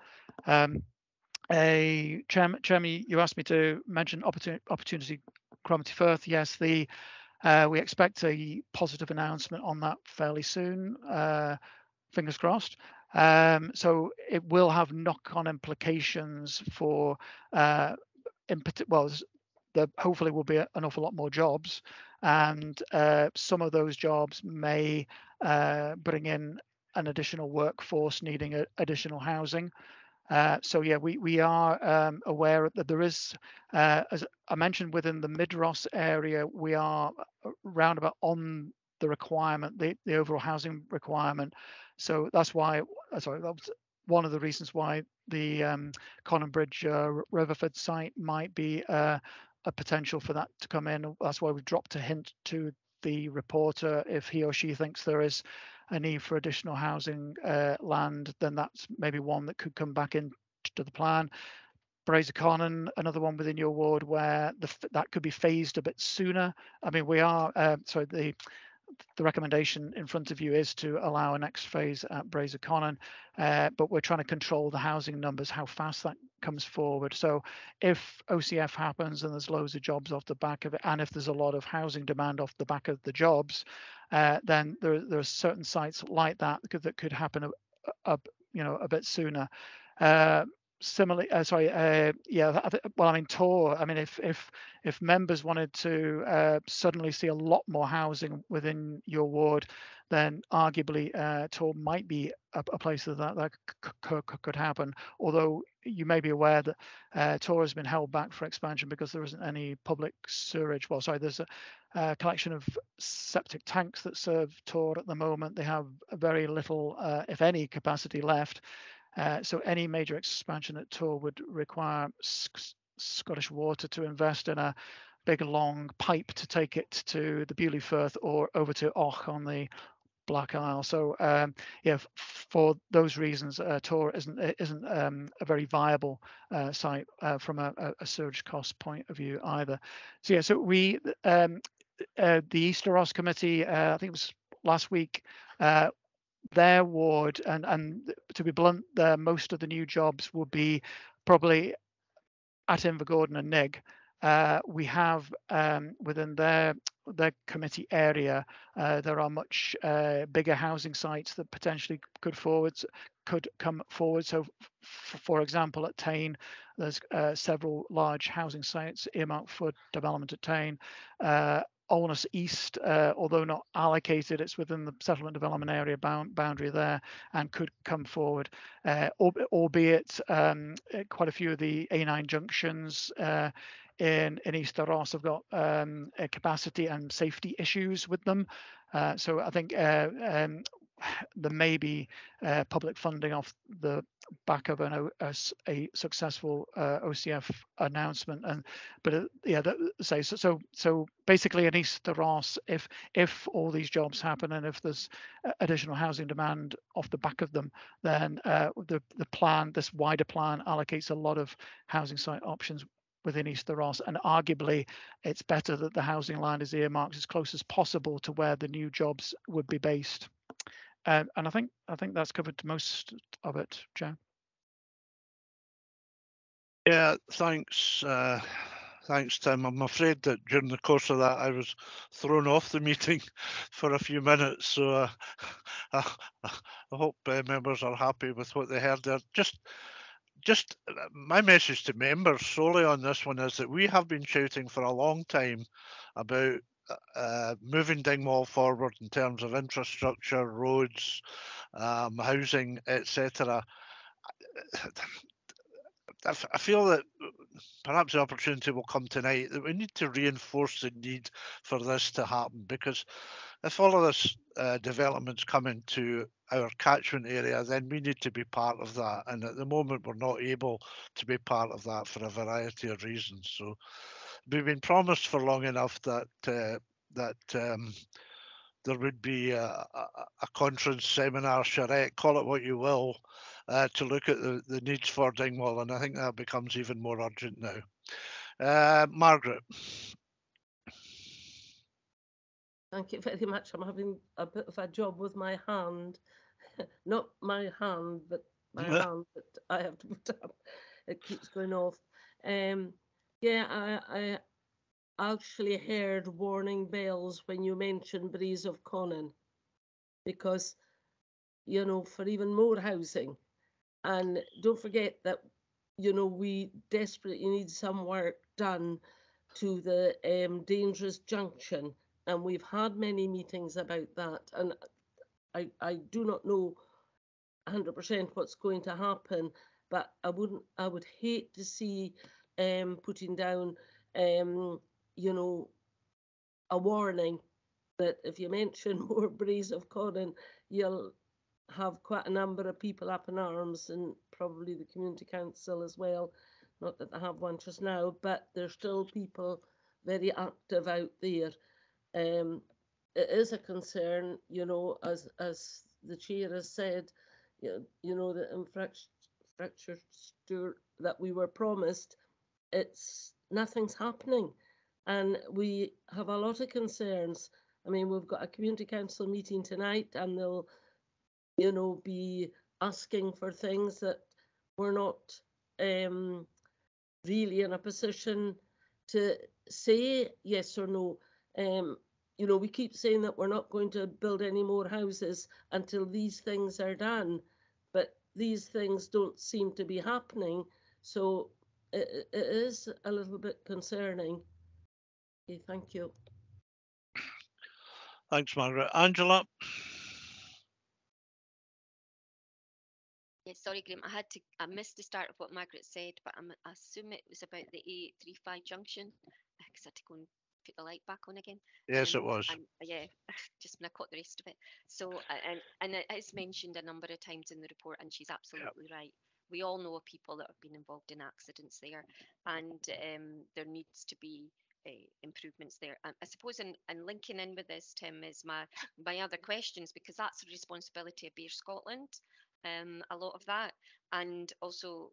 Chairman, you asked me to mention opportunity Cromarty Firth. Yes, we expect a positive announcement on that fairly soon. Fingers crossed. So it will have knock-on implications for, there hopefully will be an awful lot more jobs, and some of those jobs may bring in an additional workforce needing additional housing. So yeah, we are aware that there is, as I mentioned, within the Mid-Ross area, we are roundabout on the requirement, the overall housing requirement. So that's why, that was one of the reasons why the Conan Bridge Riverford site might be a potential for that to come in. That's why we've dropped a hint to the reporter if he or she thinks there is a need for additional housing land, then that's maybe one that could come back into the plan. Braziconan, another one within your ward where that could be phased a bit sooner. I mean, we are, sorry, the recommendation in front of you is to allow a next phase at Braziconan, but we're trying to control the housing numbers, how fast that comes forward. So if OCF happens and there's loads of jobs off the back of it, and if there's a lot of housing demand off the back of the jobs, then there are certain sites like that could happen a bit sooner. Similarly, well, I mean, Tor, I mean, if members wanted to suddenly see a lot more housing within your ward, then arguably Tor might be a place that could happen. Although you may be aware that Tor has been held back for expansion because there isn't any public sewerage. Well, sorry, there's a collection of septic tanks that serve Tor at the moment. They have very little, if any, capacity left. So any major expansion at Tor would require Scottish Water to invest in a big long pipe to take it to the Beaulieu Firth or over to Och on the Black Isle. So for those reasons, Tor isn't a very viable site from a surge cost point of view either. So yeah, so we the Easter Ross Committee, I think it was last week, their ward, and to be blunt, most of the new jobs would be probably at Invergordon and Nig. We have within their committee area, there are much bigger housing sites that potentially could come forward. So, for example, at Tain, there's several large housing sites earmarked for development at Tain. Alness East, although not allocated, it's within the settlement development area boundary there and could come forward, albeit quite a few of the A9 junctions in Easter Ross have got capacity and safety issues with them. So I think there may be public funding off the back of a successful OCF announcement, so basically in Easter Ross, if all these jobs happen and if there's additional housing demand off the back of them, then this wider plan allocates a lot of housing site options within Easter Ross, and arguably it's better that the housing land is earmarked as close as possible to where the new jobs would be based. And I think that's covered most of it, Joe. Yeah, thanks. Thanks, Tim. I'm afraid that during the course of that, I was thrown off the meeting for a few minutes. So I hope members are happy with what they heard there. Just my message to members solely on this one is that we have been shouting for a long time about moving Dingwall forward in terms of infrastructure, roads, housing, etc. I feel that perhaps the opportunity will come tonight that we need to reinforce the need for this to happen, because if all of this development's coming to our catchment area, then we need to be part of that. And at the moment, we're not able to be part of that for a variety of reasons. So we've been promised for long enough that there would be a conference, seminar, charrette, call it what you will, to look at the needs for Dingwall, and I think that becomes even more urgent now. Margaret. Thank you very much. I'm having a bit of a job with my hand. Not my hand, but my hand that I have to put up. It keeps going off. I actually heard warning bells when you mentioned Breeze of Conan, because, for even more housing. And don't forget that, we desperately need some work done to the dangerous junction. And we've had many meetings about that. And I do not know 100% what's going to happen, but I would hate to see putting down, a warning that if you mention more Breeze of Conan, you'll have quite a number of people up in arms, and probably the community council as well. Not that they have one just now, but there's still people very active out there. it is a concern, as the chair has said, the infrastructure that we were promised, nothing's happening. And we have a lot of concerns. I mean, we've got a community council meeting tonight, and they'll, be asking for things that we're not really in a position to say yes or no. We keep saying that we're not going to build any more houses until these things are done, but these things don't seem to be happening. So it is a little bit concerning. Okay, thank you. Thanks, Margaret. Angela? Yeah, sorry, Graham. I missed the start of what Margaret said, but I assume it was about the A835 junction because I had to go and put the light back on again. Yes, it was. And yeah, just when I caught the rest of it. So, and it is mentioned a number of times in the report, and she's absolutely right. We all know of people that have been involved in accidents there, and there needs to be improvements there. And I suppose in linking in with this, Tim, is my other questions, because that's the responsibility of Bear Scotland. A lot of that, and also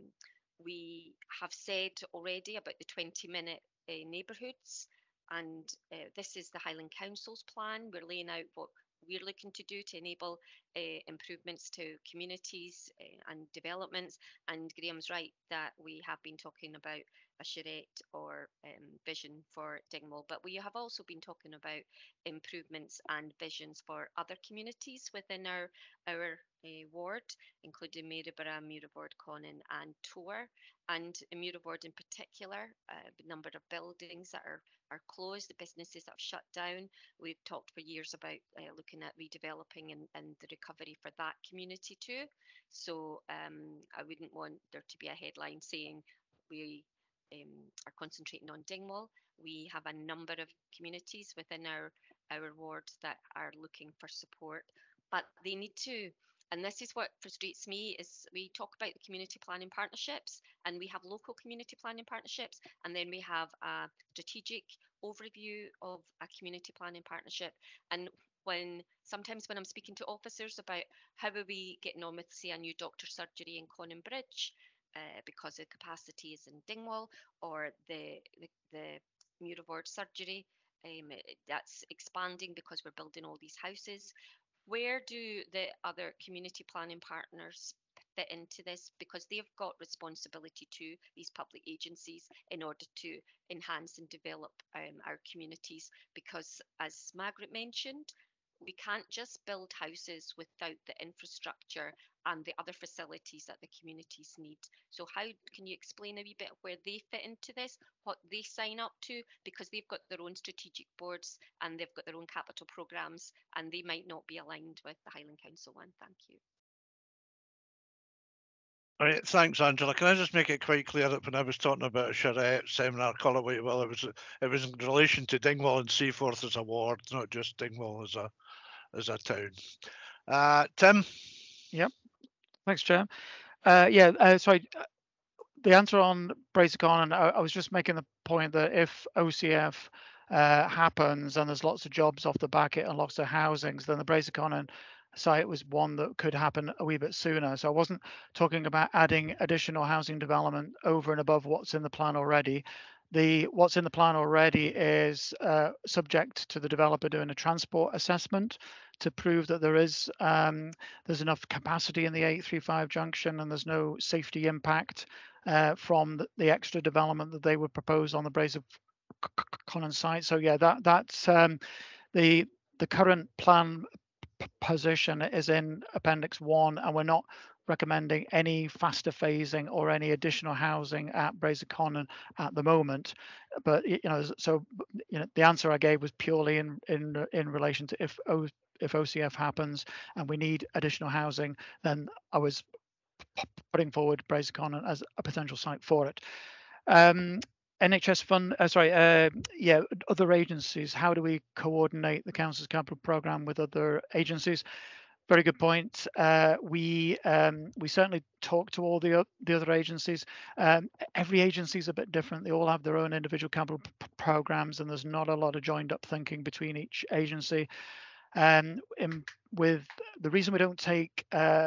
we have said already about the 20-minute neighbourhoods, and this is the Highland Council's plan. We're laying out what we're looking to do to enable improvements to communities and developments. And Graham's right that we have been talking about a charrette or vision for Dingwall, but we have also been talking about improvements and visions for other communities within our ward, including Maryborough, Muirabord, Conan and Tor. And in Muirabord in particular, the number of buildings that are closed, the businesses that have shut down. We've talked for years about looking at redeveloping and the recovery for that community too. So I wouldn't want there to be a headline saying we are concentrating on Dingwall. We have a number of communities within our ward that are looking for support, but they need to. And this is what frustrates me, is we talk about the community planning partnerships, and we have local community planning partnerships, and then we have a strategic overview of a community planning partnership. And sometimes when I'm speaking to officers about how are we getting on with, say, a new doctor's surgery in Conan Bridge, because the capacity is in Dingwall, or the Muirabord surgery that's expanding because we're building all these houses. Where do the other community planning partners fit into this? Because they've got responsibility to these public agencies in order to enhance and develop our communities. Because as Margaret mentioned, we can't just build houses without the infrastructure and the other facilities that the communities need. So how can you explain a wee bit where they fit into this, what they sign up to? Because they've got their own strategic boards and they've got their own capital programmes, and they might not be aligned with the Highland Council one. Thank you. All right, thanks, Angela. Can I just make it quite clear that when I was talking about a charrette seminar, call it what you will, it was in relation to Dingwall and Seaforth as a ward, not just Dingwall as a town. Tim? Yep. Thanks, Chair. Sorry. The answer on Brazeconan, I was just making the point that if OCF happens and there's lots of jobs off the back it and lots of housings, then the Brazeconan site was one that could happen a wee bit sooner. So I wasn't talking about adding additional housing development over and above what's in the plan already. What's in the plan already is subject to the developer doing a transport assessment to prove that there's enough capacity in the 835 junction and there's no safety impact from the extra development that they would propose on the Brazeconan site. So yeah, that's the current plan position is in Appendix 1, and we're not recommending any faster phasing or any additional housing at Brazeconan at the moment. But the answer I gave was purely in relation to if OCF happens and we need additional housing, then I was putting forward Brazeconan as a potential site for it. NHS fund, other agencies. How do we coordinate the council's capital programme with other agencies? Very good point. We certainly talk to all the other agencies. Every agency is a bit different. They all have their own individual capital programs, and there's not a lot of joined up thinking between each agency. With the reason we don't take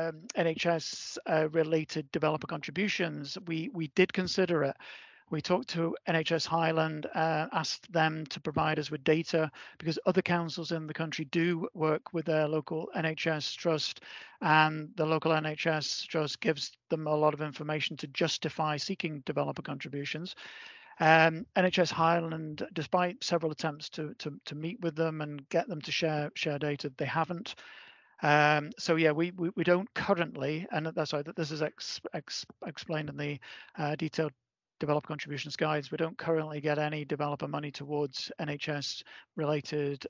NHS related developer contributions, we did consider it. We talked to NHS Highland, asked them to provide us with data, because other councils in the country do work with their local NHS trust, and the local NHS trust gives them a lot of information to justify seeking developer contributions. NHS Highland, despite several attempts to meet with them and get them to share data, they haven't. So yeah, we don't currently, and that's why this is explained in the detailed developer contributions guides. We don't currently get any developer money towards NHS related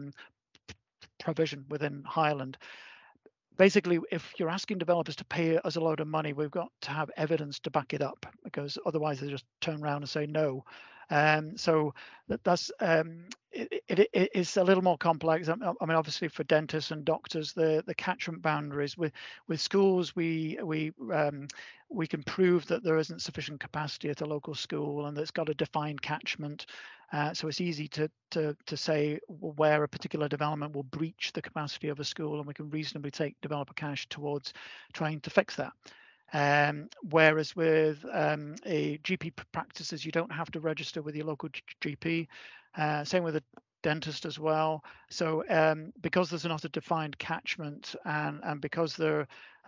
provision within Highland. Basically, if you're asking developers to pay us a load of money, we've got to have evidence to back it up, because otherwise they just turn around and say no. So that's it is a little more complex. I mean, obviously for dentists and doctors, the catchment boundaries with schools, we can prove that there isn't sufficient capacity at a local school, and it's got a defined catchment. So it's easy to say where a particular development will breach the capacity of a school, and we can reasonably take developer cash towards trying to fix that. Whereas with a GP practices, you don't have to register with your local GP. Same with a dentist as well. So because there's not a defined catchment, and because there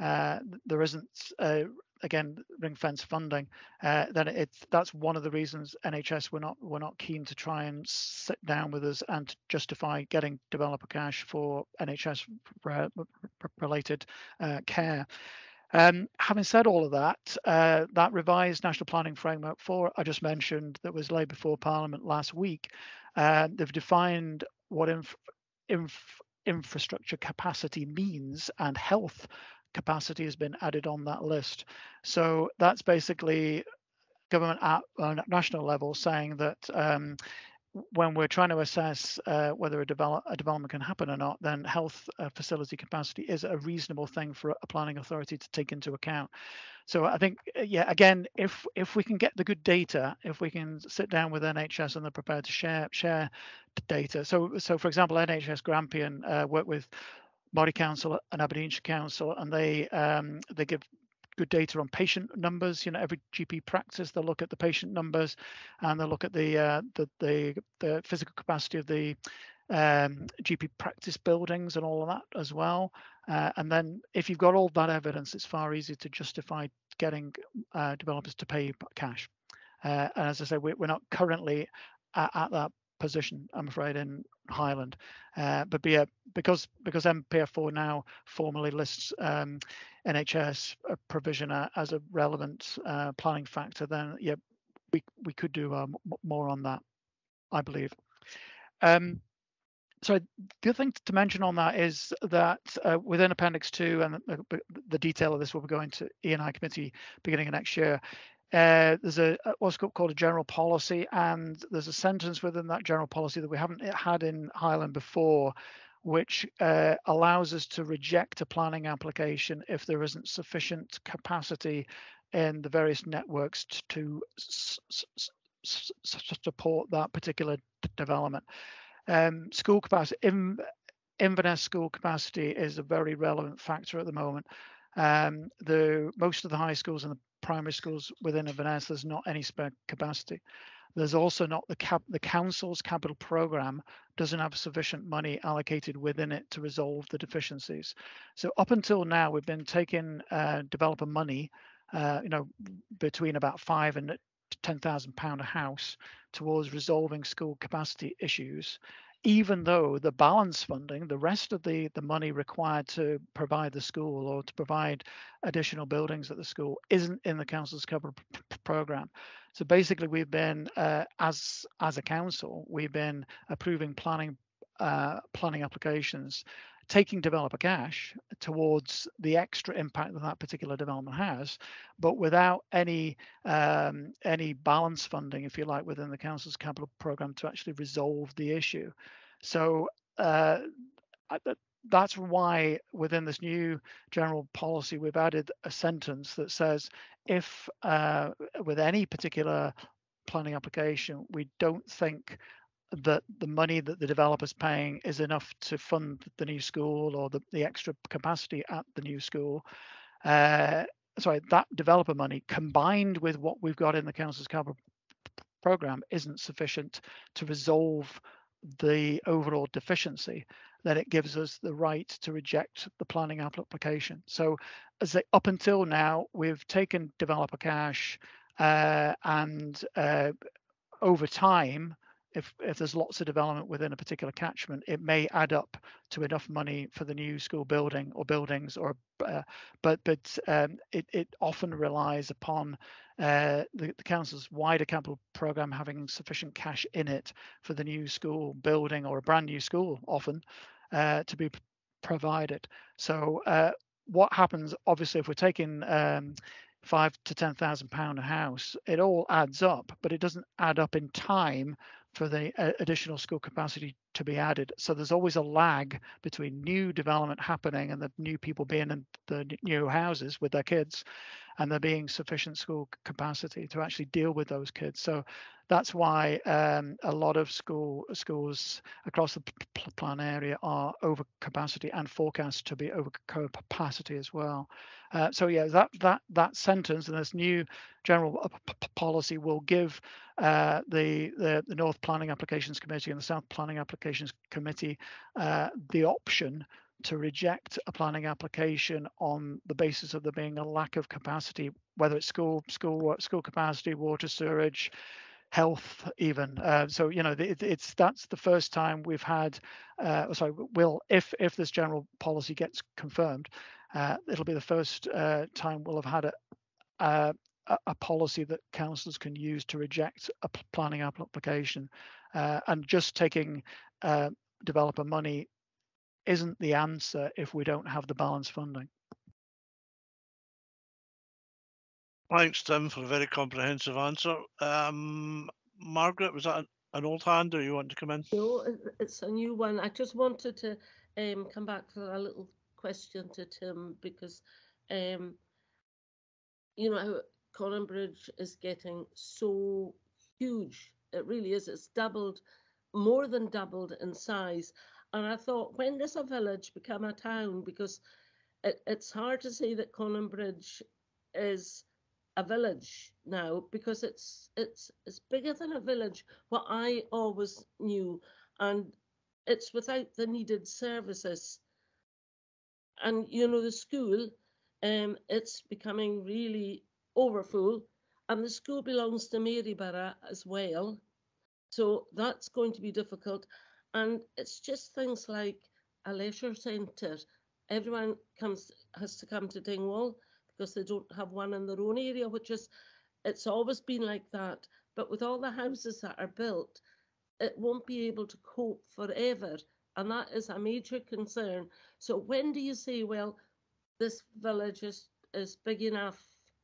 isn't again ring fence funding, then that's one of the reasons NHS we're not keen to try and sit down with us and to justify getting developer cash for NHS related care. Having said all of that, that revised National Planning Framework 4 I just mentioned, that was laid before Parliament last week, they've defined what infrastructure capacity means, and health capacity has been added on that list. So that's basically government at a national level saying that when we're trying to assess whether a development can happen or not, then health facility capacity is a reasonable thing for a planning authority to take into account. So I think, yeah, again, if we can get the good data, if we can sit down with NHS and they're prepared to share data. So for example, NHS Grampian work with Moray Council and Aberdeenshire Council, and they give good data on patient numbers. You know, every GP practice, they'll look at the patient numbers, and they'll look at the physical capacity of the GP practice buildings and all of that as well. And then if you've got all that evidence, it's far easier to justify getting developers to pay cash. And as I say, we're not currently at that position, I'm afraid, in Highland. But because MPF4 now formally lists NHS provision as a relevant planning factor, then yeah, we could do more on that, I believe. So the other thing to mention on that is that within Appendix 2, and the detail of this will be going to E&I committee beginning of next year, there's what's called a general policy, and there's a sentence within that general policy that we haven't had in Highland before, which allows us to reject a planning application if there isn't sufficient capacity in the various networks to support that particular development. School capacity, Inverness school capacity is a very relevant factor at the moment. Most of the high schools and the primary schools within Inverness, there's not any spare capacity. There's also not the council's capital programme doesn't have sufficient money allocated within it to resolve the deficiencies. So up until now, we've been taking developer money, between about £5,000 and £10,000 a house towards resolving school capacity issues, even though the balance funding, the rest of the money required to provide the school or to provide additional buildings at the school isn't in the council's capital programme. So basically, we've been, as a council, we've been approving planning applications, taking developer cash towards the extra impact that particular development has, but without any balance funding, if you like, within the council's capital programme to actually resolve the issue. So that's why within this new general policy, we've added a sentence that says if with any particular planning application, we don't think that the money that the developer's paying is enough to fund the new school or the extra capacity at the new school, that developer money combined with what we've got in the council's capital program isn't sufficient to resolve the overall deficiency, then it gives us the right to reject the planning application. So up until now, we've taken developer cash and over time, if there's lots of development within a particular catchment, it may add up to enough money for the new school building or buildings, or but it often relies upon the council's wider capital program having sufficient cash in it for the new school building or a brand new school often to be provided. So what happens, obviously, if we're taking £5,000 to £10,000 a house, it all adds up, but it doesn't add up in time for the additional school capacity to be added. So there's always a lag between new development happening and the new people being in the new houses with their kids, and there being sufficient school capacity to actually deal with those kids. So that's why a lot of schools across the plan area are over capacity and forecast to be over capacity as well. So yeah, that sentence and this new general policy will give the North Planning Applications Committee and the South Planning Applications Committee the option to reject a planning application on the basis of there being a lack of capacity, whether it's school capacity, water, sewerage, health, even. So that's the first time we've had. If this general policy gets confirmed, it'll be the first time we'll have had a policy that councils can use to reject a planning application, and just taking developer money isn't the answer if we don't have the balanced funding. Thanks, Tim, for a very comprehensive answer. Margaret, was that an old hand, or you want to come in? No, it's a new one. I just wanted to come back for a little question to Tim, because how Conan Bridge is getting so huge. It really is. It's doubled, more than doubled in size. And I thought, when does a village become a town? Because it's hard to say that Conan Bridge is a village now, because it's bigger than a village, what I always knew, and it's without the needed services. And the school, it's becoming really overfull, and the school belongs to Maryborough as well, so that's going to be difficult. And it's just things like a leisure centre. Everyone has to come to Dingwall because they don't have one in their own area, it's always been like that. But with all the houses that are built, it won't be able to cope forever. And that is a major concern. So when do you say, well, this village is big enough?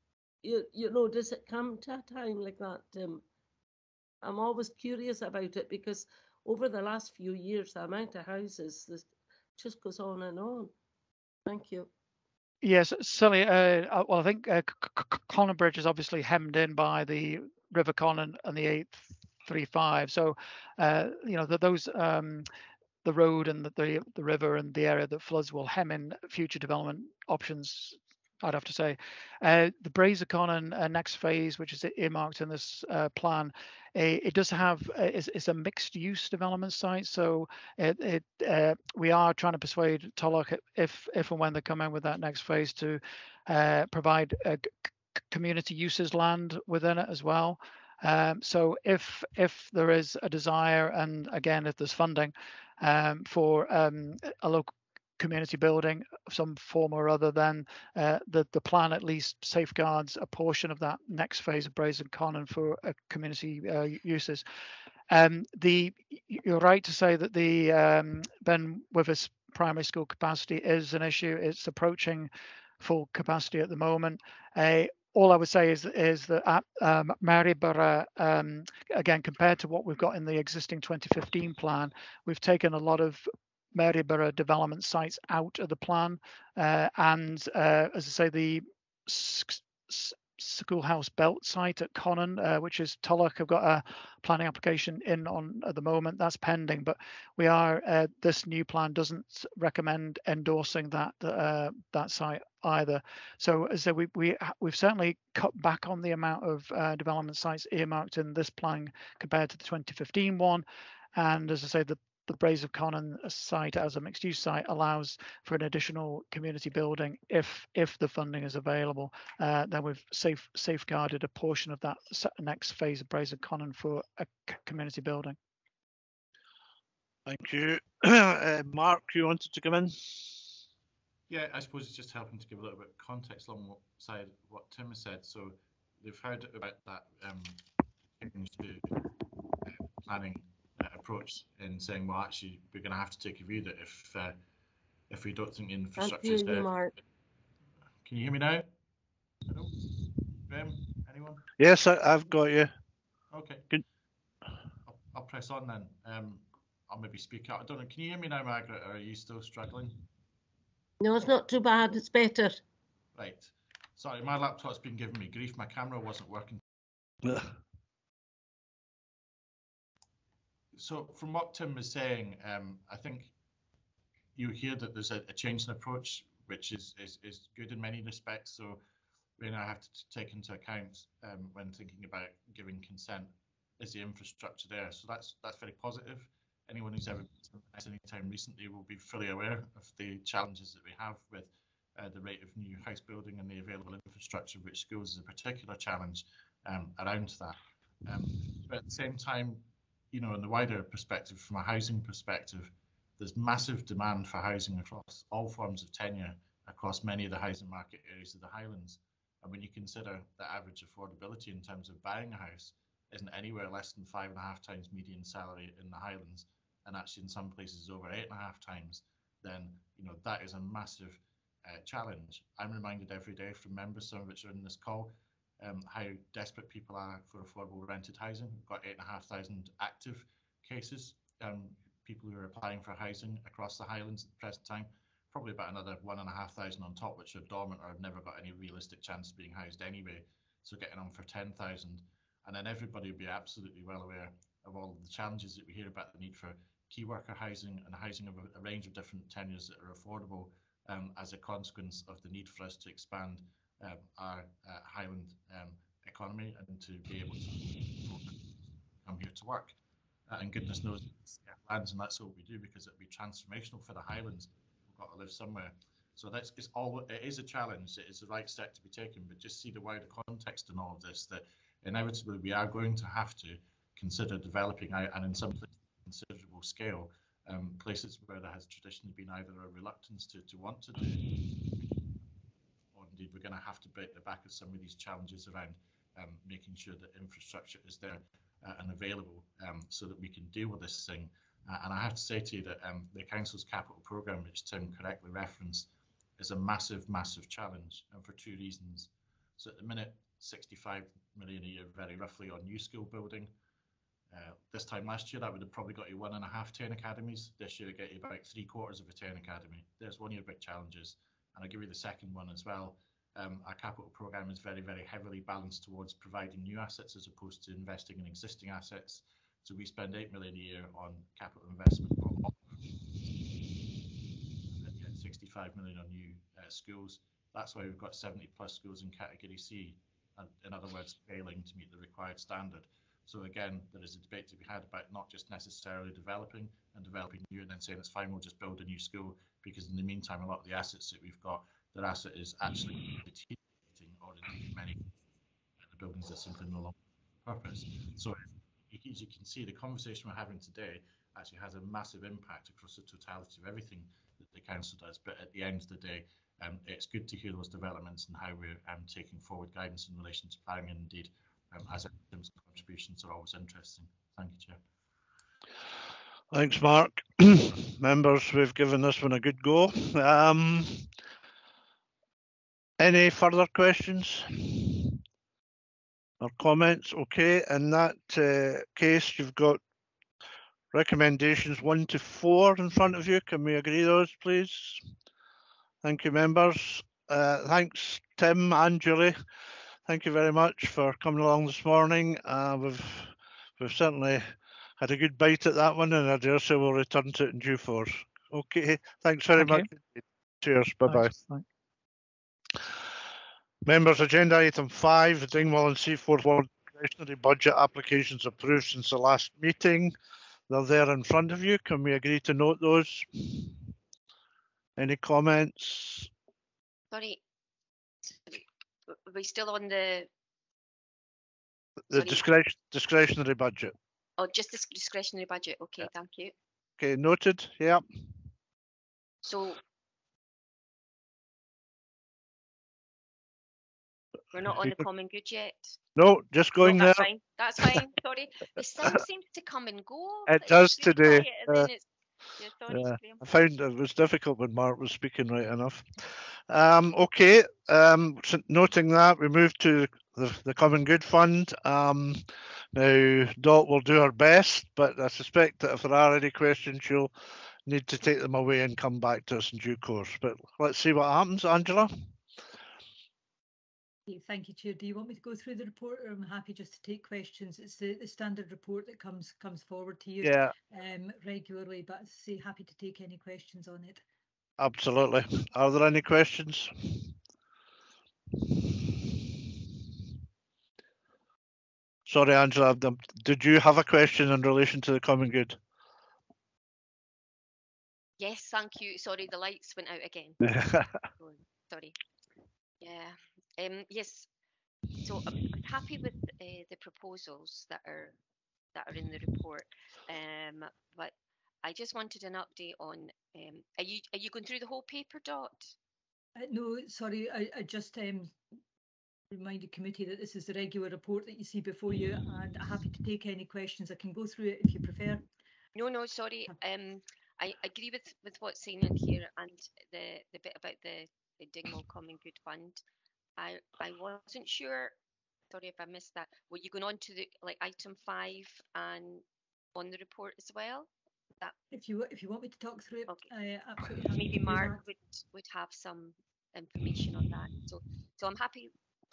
Does it come to a time like that, Tim? I'm always curious about it, because over the last few years, the amount of houses, this just goes on and on. Thank you. Yes, Sally. Well, I think Conan Bridge is obviously hemmed in by the River Conan and the 835. So, those the road and the river and the area that floods will hem in future development options, I'd have to say. The Braes of Conan next phase, which is earmarked in this plan, it does have, it's a mixed use development site. So we are trying to persuade Tulloch, if and when they come in with that next phase, to provide community uses land within it as well. So if there is a desire, and again, if there's funding for a local community building of some form or other, then the plan at least safeguards a portion of that next phase of Braes and Conan for community uses. You're right to say that the Ben Wyvis primary school capacity is an issue. It's approaching full capacity at the moment. All I would say is that at Maryborough, again, compared to what we've got in the existing 2015 plan, we've taken a lot of Maryborough development sites out of the plan, and as I say, the Schoolhouse Belt site at Conan, which is Tulloch, have got a planning application in on at the moment. That's pending, but we are this new plan doesn't recommend endorsing that that site either. So as I say, we've certainly cut back on the amount of development sites earmarked in this plan compared to the 2015 one. And as I say, the Braes of Conan site as a mixed-use site allows for an additional community building if the funding is available. Then we've safeguarded a portion of that next phase of Braes of Conan for a community building. Thank you. Mark, you wanted to come in? Yeah, I suppose it's just helping to give a little bit of context alongside what Tim has said. So they've heard about that change to planning approach in saying, well, actually, we're going to have to take a view that if we don't think the infrastructure is there. Mark. Can you hear me now? Hello? Graham? Anyone? Yes, I've got you. Okay. Good. I'll press on then. I'll maybe speak out. I don't know. Can you hear me now, Margaret? Or are you still struggling? No, it's not too bad. It's better. Right. Sorry, my laptop's been giving me grief. My camera wasn't working. So from what Tim was saying, I think you hear that there's a change in approach, which is good in many respects. So we now have to take into account when thinking about giving consent, is the infrastructure there? So that's very positive. Anyone who's ever been to any time recently will be fully aware of the challenges that we have with the rate of new house building and the available infrastructure, which schools is a particular challenge around that. But at the same time, you know, in the wider perspective, from a housing perspective, there's massive demand for housing across all forms of tenure across many of the housing market areas of the Highlands. And when you consider the average affordability in terms of buying a house isn't anywhere less than 5.5 times median salary in the Highlands, and actually in some places over 8.5 times, then you know that is a massive challenge. I'm reminded every day from members, some of which are in this call, how desperate people are for affordable rented housing. We've got 8,500 active cases, people who are applying for housing across the Highlands at the present time. Probably about another 1,500 on top, which are dormant or have never got any realistic chance of being housed anyway. So getting on for 10,000. And then everybody will be absolutely well aware of all of the challenges that we hear about, the need for key worker housing and housing of a range of different tenures that are affordable as a consequence of the need for us to expand our Highland economy and to be able to come here to work. And goodness knows lands, and that's what we do, because it'll be transformational for the Highlands. We've got to live somewhere. So that's it is a challenge. It is the right step to be taken, but just see the wider context in all of this, that inevitably we are going to have to consider developing out, and in some places considerable scale, places where there has traditionally been either a reluctance to want to do, or indeed we're going to have to break the back of some of these challenges around making sure that infrastructure is there and available so that we can deal with this thing. And I have to say to you that the Council's capital programme, which Tim correctly referenced, is a massive, massive challenge, and for two reasons. So at the minute, 65 million a year, very roughly, on new school building. This time last year, that would have probably got you 1.5 10 academies. This year, it get you about 3/4 of a 10 academy. There's one of your big challenges. And I'll give you the second one as well. Our capital programme is very, very heavily balanced towards providing new assets as opposed to investing in existing assets. So we spend 8 million a year on capital investment, and get 65 million on new schools. That's why we've got 70+ schools in Category C, and in other words, failing to meet the required standard. So again, there is a debate to be had about not just necessarily developing new and then saying it's fine, we'll just build a new school, because in the meantime, a lot of the assets that we've got, their asset is actually deteriorating, or indeed many the buildings are simply no longer purpose. So as you can see, the conversation we're having today actually has a massive impact across the totality of everything that the council does. But at the end of the day, it's good to hear those developments and how we're taking forward guidance in relation to planning, and indeed, as Tim's contributions are always interesting. Thank you, Chair. Thanks, Mark. Members, we've given this one a good go. Any further questions or comments? Okay, in that case, you've got Recommendations 1 to 4 in front of you. Can we agree those, please? Thank you, members. Thanks, Tim and Julie. Thank you very much for coming along this morning. We've certainly had a good bite at that one, and I dare say we'll return to it in due course. Okay, thanks very Thank much. Cheers. Bye-bye. Thanks. Bye. Members, agenda item 5, the Dingwall and Seaforth Ward discretionary budget applications approved since the last meeting. They're there in front of you. Can we agree to note those? Any comments? Sorry. Are we still on the, The Sorry. discretionary budget. oh, just this discretionary budget? Okay, thank you. Okay, noted. Yeah. So we're not on the common good yet. No, just going No, there. that's fine. That's fine. Sorry, the sound seems to come and go. It It's does really today. quiet and then it's, yeah, sorry, Yeah, Graham. I found it was difficult when Mark was speaking right enough. Okay, noting that, we move to the Common Good Fund. Now, Dot will do her best, but I suspect that if there are any questions, she'll need to take them away and come back to us in due course. But let's see what happens. Angela? Okay, thank you, Chair. Do you want me to go through the report, or I'm happy just to take questions? It's the standard report that comes forward to you Yeah, regularly, but say happy to take any questions on it. absolutely. Are there any questions? Sorry, Angela, did you have a question in relation to the Common Good? Yes, thank you. Sorry, the lights went out again. Oh, sorry. Yeah. Yes. So I'm happy with the proposals that are in the report. But I just wanted an update on. Are you going through the whole paper, Dot? No, sorry, I just reminded committee that this is the regular report that you see before you, and I'm happy to take any questions. I can go through it if you prefer. No, sorry. I agree with what's saying in here and the bit about the Dingwall Common Good Fund. I wasn't sure. Sorry if I missed that. Were you going on to the item 5 and on the report as well? That If you want me to talk through it, okay. absolutely happy Maybe to do Mark that. would have some information on that. So I'm happy.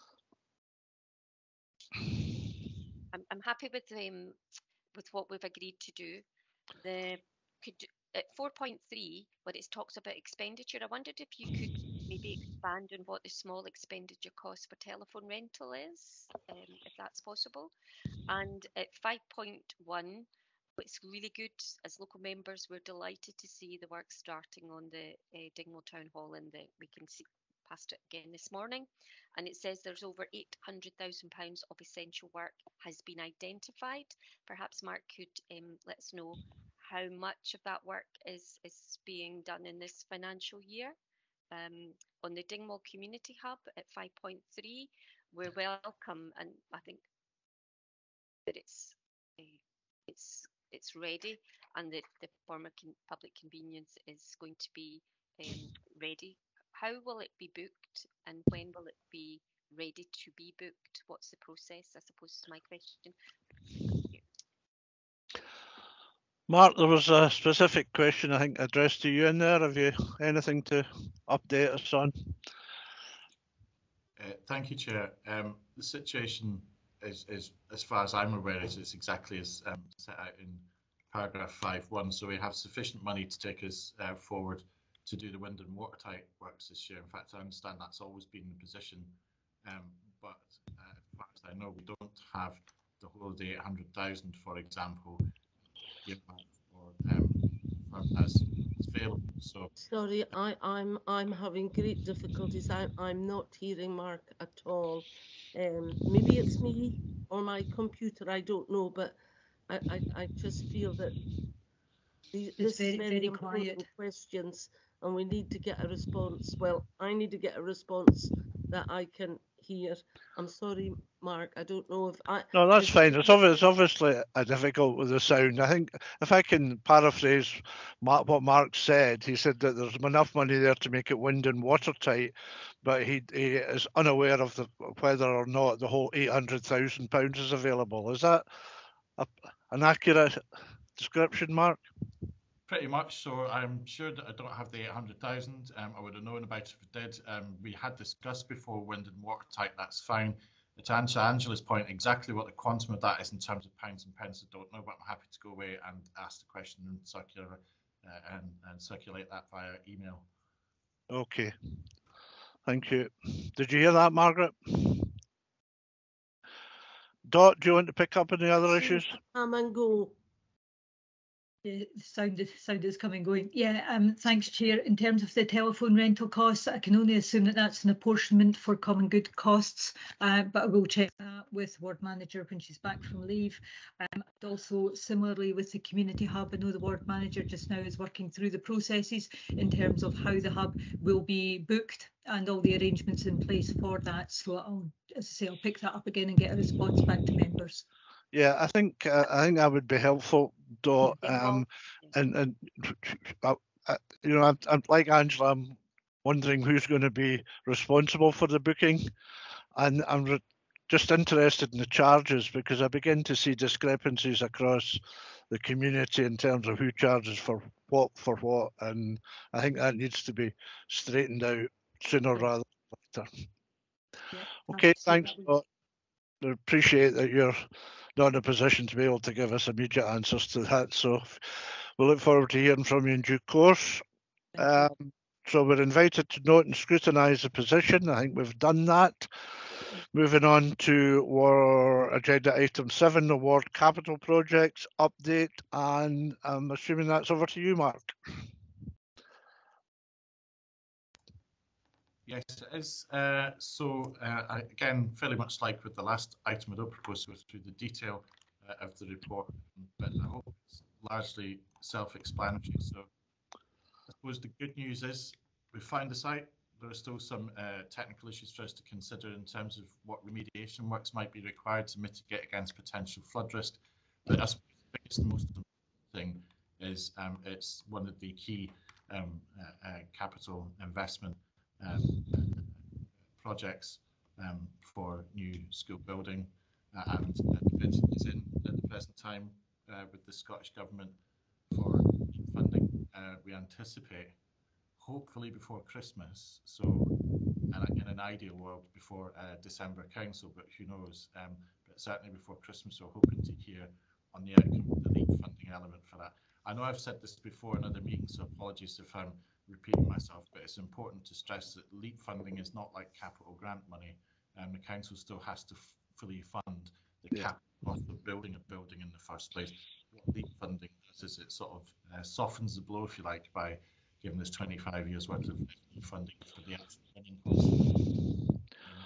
I'm happy with what we've agreed to do. At 4.3, where it talks about expenditure, I wondered if you could maybe expand on what the small expenditure cost for telephone rental is, if that's possible. And at 5.1, it's really good. As local members, we're delighted to see the work starting on the Dingwall Town Hall, and we can see past it again this morning. And it says there's over £800,000 of essential work has been identified. Perhaps Mark could let us know how much of that work is being done in this financial year. On the Dingwall Community Hub at 5.3, we're welcome, and I think that it's ready, and that the former public convenience is going to be ready. How will it be booked, and when will it be ready to be booked? What's the process, I suppose, is my question. Mark, there was a specific question, I think, addressed to you in there. Have you anything to update us on? Thank you, Chair. The situation is, as far as I'm aware, is exactly as set out in paragraph 5.1. So we have sufficient money to take us forward to do the wind and watertight works this year. In fact, I understand that's always been the position, but as far as I know, we don't have the whole of the 800,000, for example, or as available. So Sorry, I'm having great difficulties. I'm not hearing Mark at all. Maybe it's me or my computer. I don't know, but I just feel that this is very important questions, and we need to get a response. Well, I need to get a response that I can hear. I'm sorry, Mark. I don't know if I. No, that's fine. It's obviously difficult with the sound. I think if I can paraphrase what Mark said, he said that there's enough money there to make it wind and watertight, but he is unaware of whether or not the whole £800,000 is available. Is that an accurate description, Mark? Pretty much. So I'm sure that I don't have the 800,000. I would have known about it if I did. We had discussed before wind and water tight. That's fine. To answer Angela's point, exactly what the quantum of that is in terms of pounds and pence, I don't know, but I'm happy to go away and ask the question and circulate that via email. Okay. Thank you. Did you hear that, Margaret? Dot, do you want to pick up any other issues? Come and go. The sound is coming going. Yeah, thanks, Chair. In terms of the telephone rental costs, I can only assume that that's an apportionment for common good costs, but I will check that with Ward Manager when she's back from leave. And also, similarly with the Community Hub, I know the Ward Manager just now is working through the processes in terms of how the hub will be booked and all the arrangements in place for that. So I'll, as I say, I'll pick that up again and get a response back to members. Yeah, I think that would be helpful, Dot. And you know, I'm like Angela. I'm wondering who's going to be responsible for the booking, and I'm just interested in the charges because I begin to see discrepancies across the community in terms of who charges for what, and I think that needs to be straightened out sooner rather than later. Yeah, Okay, thanks, Dot. I appreciate that you're not in a position to be able to give us immediate answers to that. So we'll look forward to hearing from you in due course. So we're invited to note and scrutinise the position. I think we've done that. Moving on to our agenda item 7, the Ward Capital Projects update. And I'm assuming that's over to you, Mark. Yes, it is. Again, fairly much like with the last item, I don't propose to go through the detail of the report, but I hope it's largely self-explanatory. So I suppose the good news is we've found the site. There are still some technical issues for us to consider in terms of what remediation works might be required to mitigate against potential flood risk. But I suppose the biggest and most important thing is it's one of the key capital investment projects for new school building, and the bid is in at the present time with the Scottish Government for funding. We anticipate hopefully before Christmas, so in an ideal world before December Council, but who knows, but certainly before Christmas we're hoping to hear on the outcome of the LEAP funding element for that. I know I've said this before in other meetings, so apologies if I'm repeating myself, but it's important to stress that LEAP funding is not like capital grant money, and the council still has to fully fund the capital cost of building a building in the first place. What LEAP funding does is it sort of softens the blow, if you like, by giving us 25 years worth of funding for the actual running costs.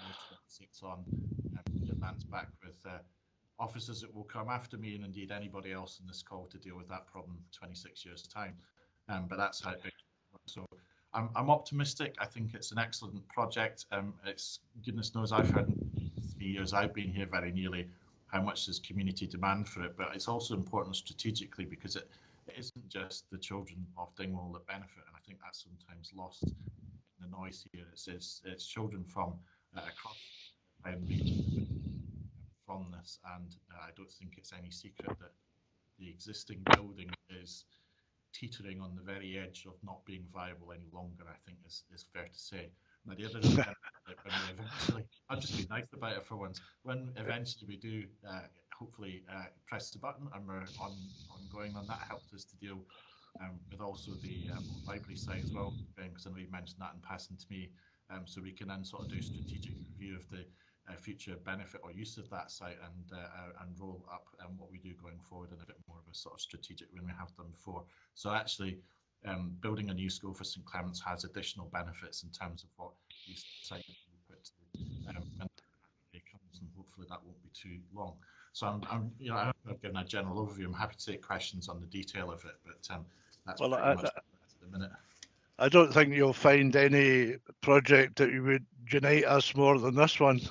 6 on, it lands back with officers that will come after me and indeed anybody else in this call to deal with that problem 26 years time. But that's how it works. So I'm optimistic. I think it's an excellent project. It's goodness knows I've heard in the 3 years I've been here very nearly how much there's community demand for it, but it's also important strategically because it isn't just the children of Dingwall that benefit, and I think that's sometimes lost in the noise here. It's children from across the region from this, and I don't think it's any secret that the existing building is teetering on the very edge of not being viable any longer, I think is fair to say. Now the other thing, when we eventually, I'll just be nice about it for once, when eventually we do hopefully press the button and we're ongoing on that, helps us to deal with also the library side as well, because I know you mentioned that in passing to me, so we can then sort of do a strategic review of the future benefit or use of that site and roll up what we do going forward in a bit more of a sort of strategic than we have done before. So actually building a new school for St Clement's has additional benefits in terms of what these sites can put to when it comes, and hopefully that won't be too long. So I'm you know, I've given a general overview. I'm happy to take questions on the detail of it, but that's pretty much at the minute. I don't think you'll find any project that you would unite us more than this one.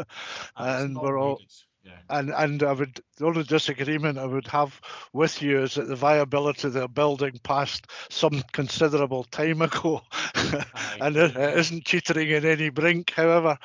And we're all, and I would, the only disagreement I would have with you is that the viability of the building passed some considerable time ago, and it isn't teetering in any brink. However,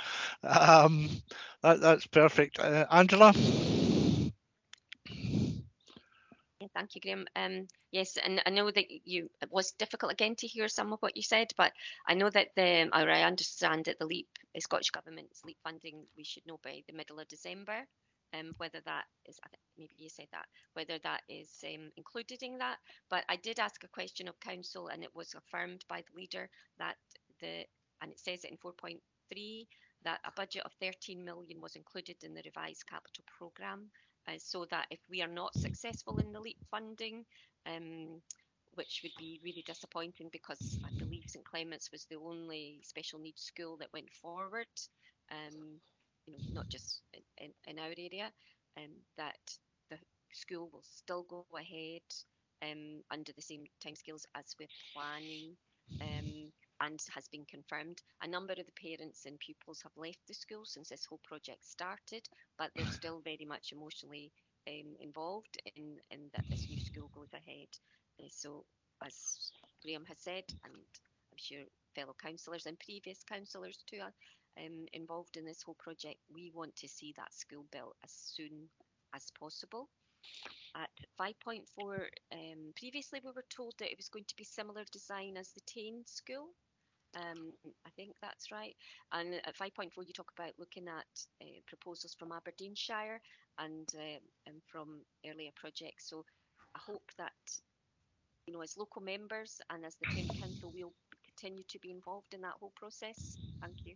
that's perfect. Angela. Thank you, Graham. Yes, and I know that it was difficult again to hear some of what you said, but I know that or I understand that the Scottish Government's LEAP funding, we should know by the middle of December, whether that is, I think maybe you said that, whether that is included in that. But I did ask a question of council, and it was affirmed by the leader that and it says it in 4.3, that a budget of 13 million was included in the revised capital programme. So that if we are not successful in the LEAP funding, which would be really disappointing, because I believe St Clement's was the only special needs school that went forward, not just in our area, that the school will still go ahead under the same timescales as with planning, and has been confirmed. A number of the parents and pupils have left the school since this whole project started, but they're still very much emotionally involved in that this new school goes ahead. So, as Graham has said, and I'm sure fellow councillors and previous councillors too are involved in this whole project, we want to see that school built as soon as possible. At 5.4, previously we were told that it was going to be similar design as the Tain school. I think that's right. And at 5.4, you talk about looking at proposals from Aberdeenshire and from earlier projects. So I hope that, as local members and as the Tain Council, we'll continue to be involved in that whole process. Thank you.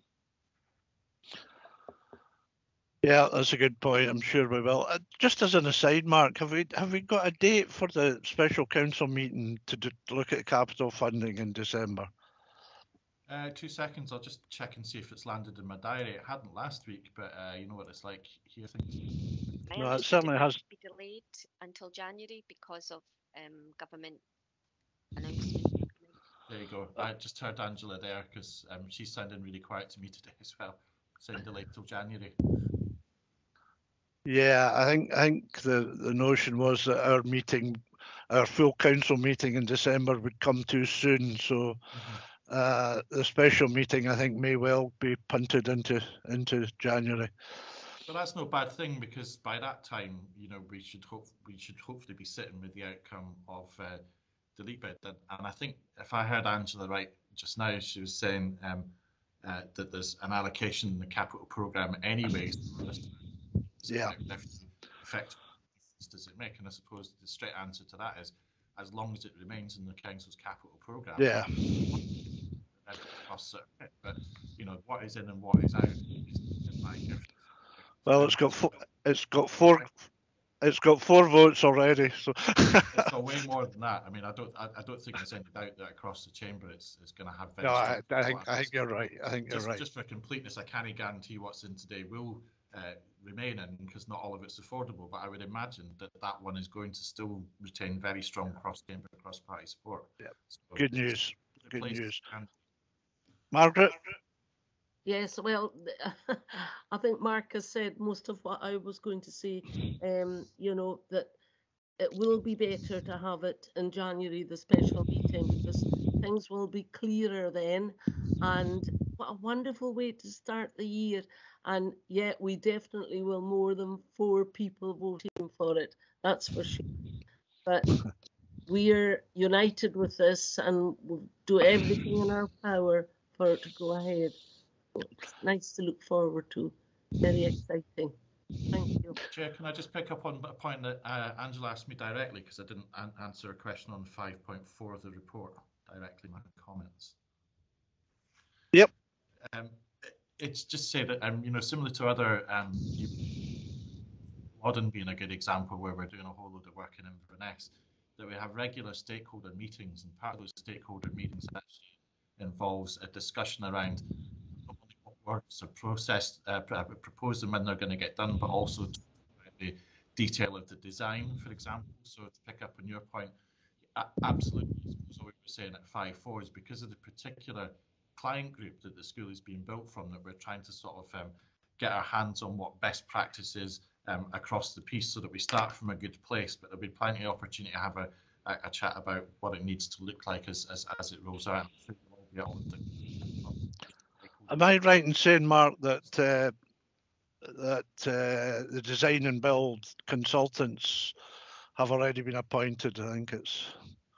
Yeah, that's a good point. I'm sure we will. Just as an aside, Mark, have we got a date for the special council meeting to look at capital funding in December? 2 seconds, I'll just check and see if it's landed in my diary. It hadn't last week, but you know what it's like here. No, it certainly has. Be delayed until January because of government announcements. There you go. I just heard Angela there, because she's sounding really quiet to me today as well, saying delayed till January. Yeah, I think the notion was that our full council meeting in December would come too soon. So the special meeting, I think, may well be punted into January. But that's no bad thing, because by that time, we should hopefully be sitting with the outcome of the LEAP bid. And I think if I heard Angela right just now, she was saying that there's an allocation in the capital programme anyways. Yeah. Effect does it make? And I suppose the straight answer to that is, as long as it remains in the council's capital programme. Yeah. But what is in and what is out. Well, it's got four votes already. So it's got way more than that. I mean, I don't think there's any doubt that across the chamber it's going to have. No, I think you're right. I think you're right. Just for completeness, I can't guarantee what's in today will remain in, because not all of it's affordable, but I would imagine that one is going to still retain very strong cross-chamber, cross-party support. Yeah. So good news. Good news. Margaret? Yes, well, I think Mark has said most of what I was going to say, that it will be better to have it in January, the special meeting, because things will be clearer then. And what a wonderful way to start the year. And yet we definitely will more than 4 people voting for it. That's for sure. But we're united with this, and we'll do everything in our power for it to go ahead. It's nice to look forward to. Very exciting. Thank you. Chair, can I just pick up on a point that Angela asked me directly, because I didn't answer a question on 5.4 of the report directly in my comments. Yep. It's just say that similar to other Loddon being a good example where we're doing a whole load of work in Inverness, that we have regular stakeholder meetings, and part of those stakeholder meetings actually involves a discussion around not only what works are processed, proposed and when they're going to get done, but also the detail of the design, for example. So to pick up on your point, absolutely, so what we were saying at 5.4 is because of the particular client group that the school is being built from, that we're trying to sort of get our hands on what best practice is across the piece, so that we start from a good place, but there'll be plenty of opportunity to have a chat about what it needs to look like as it rolls out. Am I right in saying, Mark, that the design and build consultants have already been appointed. I think it's.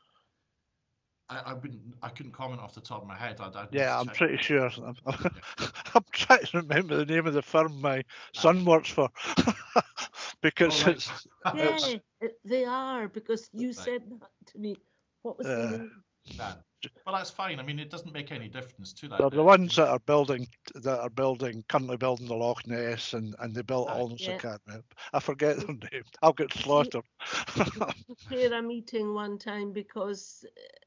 I couldn't comment off the top of my head. I'd need Yeah, to I'm check. pretty sure. I'm trying to remember the name of the firm my son works for because Oh, right. it's. Yeah, they are, because you Right. said that to me. What was the name? Yeah. Well, that's fine. I mean, it doesn't make any difference to that. They're the ones that are currently building the Loch Ness, and they built Aye. Alness Yeah. Academy. I forget their name. I'll get slaughtered. Chair a meeting one time because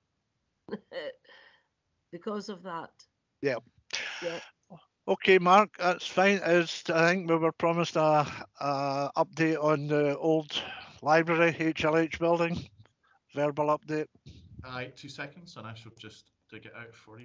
of that. Yeah. Yeah. Okay, Mark, that's fine. I think we were promised a update on the old library HLH building. Verbal update. Aye, 2 seconds, and I shall just dig it out for you.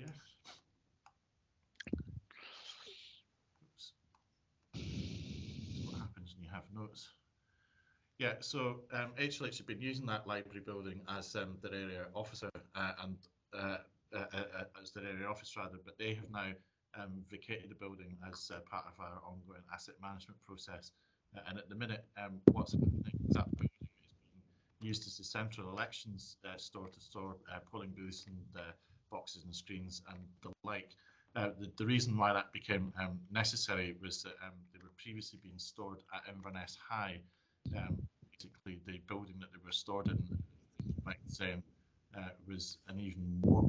Oops. That's what happens when you have notes. Yeah, so HLH have been using that library building as their area officer and as their area office rather, but they have now vacated the building as part of our ongoing asset management process. And at the minute, what's happening is that building is being used as the central elections store-to-store polling booths and boxes and screens and the like. The reason why that became necessary was that they were previously being stored at Inverness High. Basically, the building that they were stored in, like saying, was an even more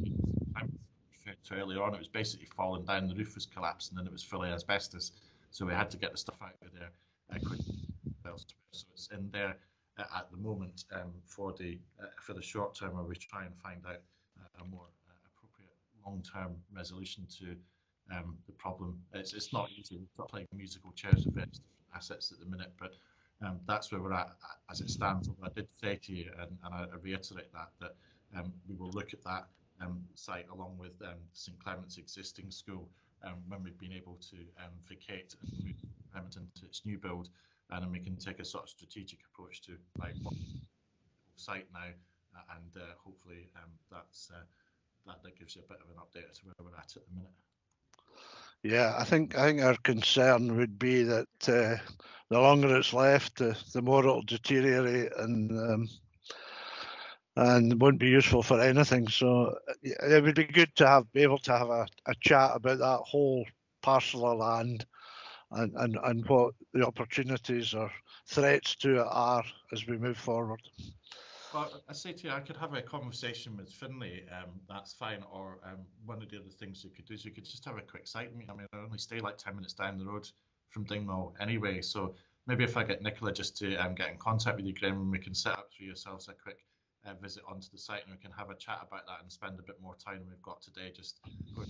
to earlier on. It was basically falling down, the roof was collapsing, and it was fully asbestos. So we had to get the stuff out of there quickly. So it's in there at the moment for the short term, where we try and find out a more appropriate long-term resolution to the problem. It's not easy. We've got playing musical chairs with various assets at the minute, but that's where we're at as it stands. I did say to you, and I reiterate that we will look at that site along with St Clement's existing school when we've been able to vacate and move Clement into its new build, and then we can take a sort of strategic approach to like what site now, and hopefully that gives you a bit of an update as to where we're at the minute. Yeah, I think our concern would be that the longer it's left, the more it'll deteriorate and won't be useful for anything. So it would be good to be able to have a chat about that whole parcel of land and what the opportunities or threats to it are as we move forward. Well, I say to you, I could have a conversation with Finlay, that's fine, or one of the other things you could do is you could just have a quick site meeting. I mean, I only stay like 10 minutes down the road from Dingwall anyway, so maybe if I get Nicola just to get in contact with you, Graham, and we can set up for yourselves a quick visit onto the site, and we can have a chat about that and spend a bit more time than we've got today just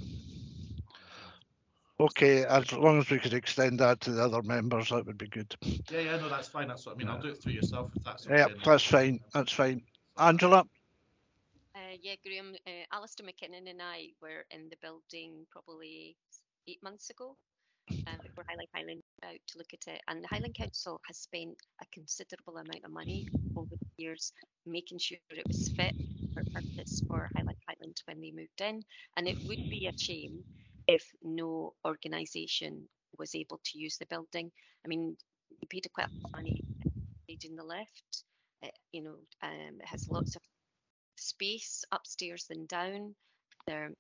Okay, as long as we could extend that to the other members, that would be good. Yeah, no, that's fine. That's what I mean. I'll do it through yourself if that's okay. Yeah, that's fine. That's fine. Angela? Yeah, Graham, Alistair McKinnon and I were in the building probably 8 months ago before Highland out to look at it. And the Highland Council has spent a considerable amount of money over the years making sure it was fit for purpose for Highland when they moved in. And it would be a shame if no organisation was able to use the building. I mean, we paid quite a lot of money in the lift. It has lots of space upstairs and down. There,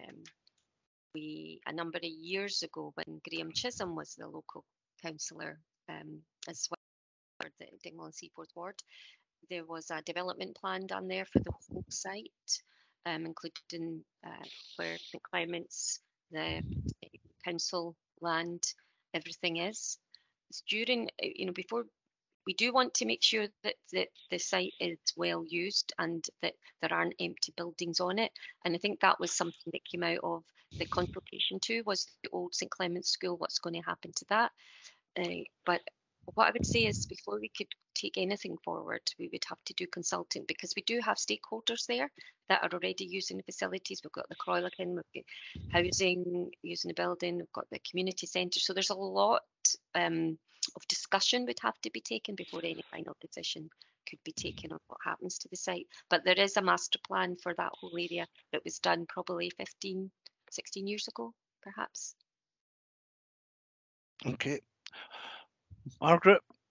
a number of years ago, when Graham Chisholm was the local councillor as well for the Dingwall and Seaforth ward, there was a development plan done there for the whole site, including where St Clement's, the council land, everything is. It's during, before. We do want to make sure that the site is well used and that there aren't empty buildings on it. And I think that was something that came out of the consultation too, was the old St Clement's School, what's going to happen to that. But what I would say is before we could take anything forward, we would have to do consulting, because we do have stakeholders there that are already using the facilities. We've got the Croylakin, we've got housing using the building, we've got the community centre. So there's a lot of discussion would have to be taken before any final decision could be taken on what happens to the site. But there is a master plan for that whole area that was done probably 15, 16 years ago, perhaps. Okay. Margaret?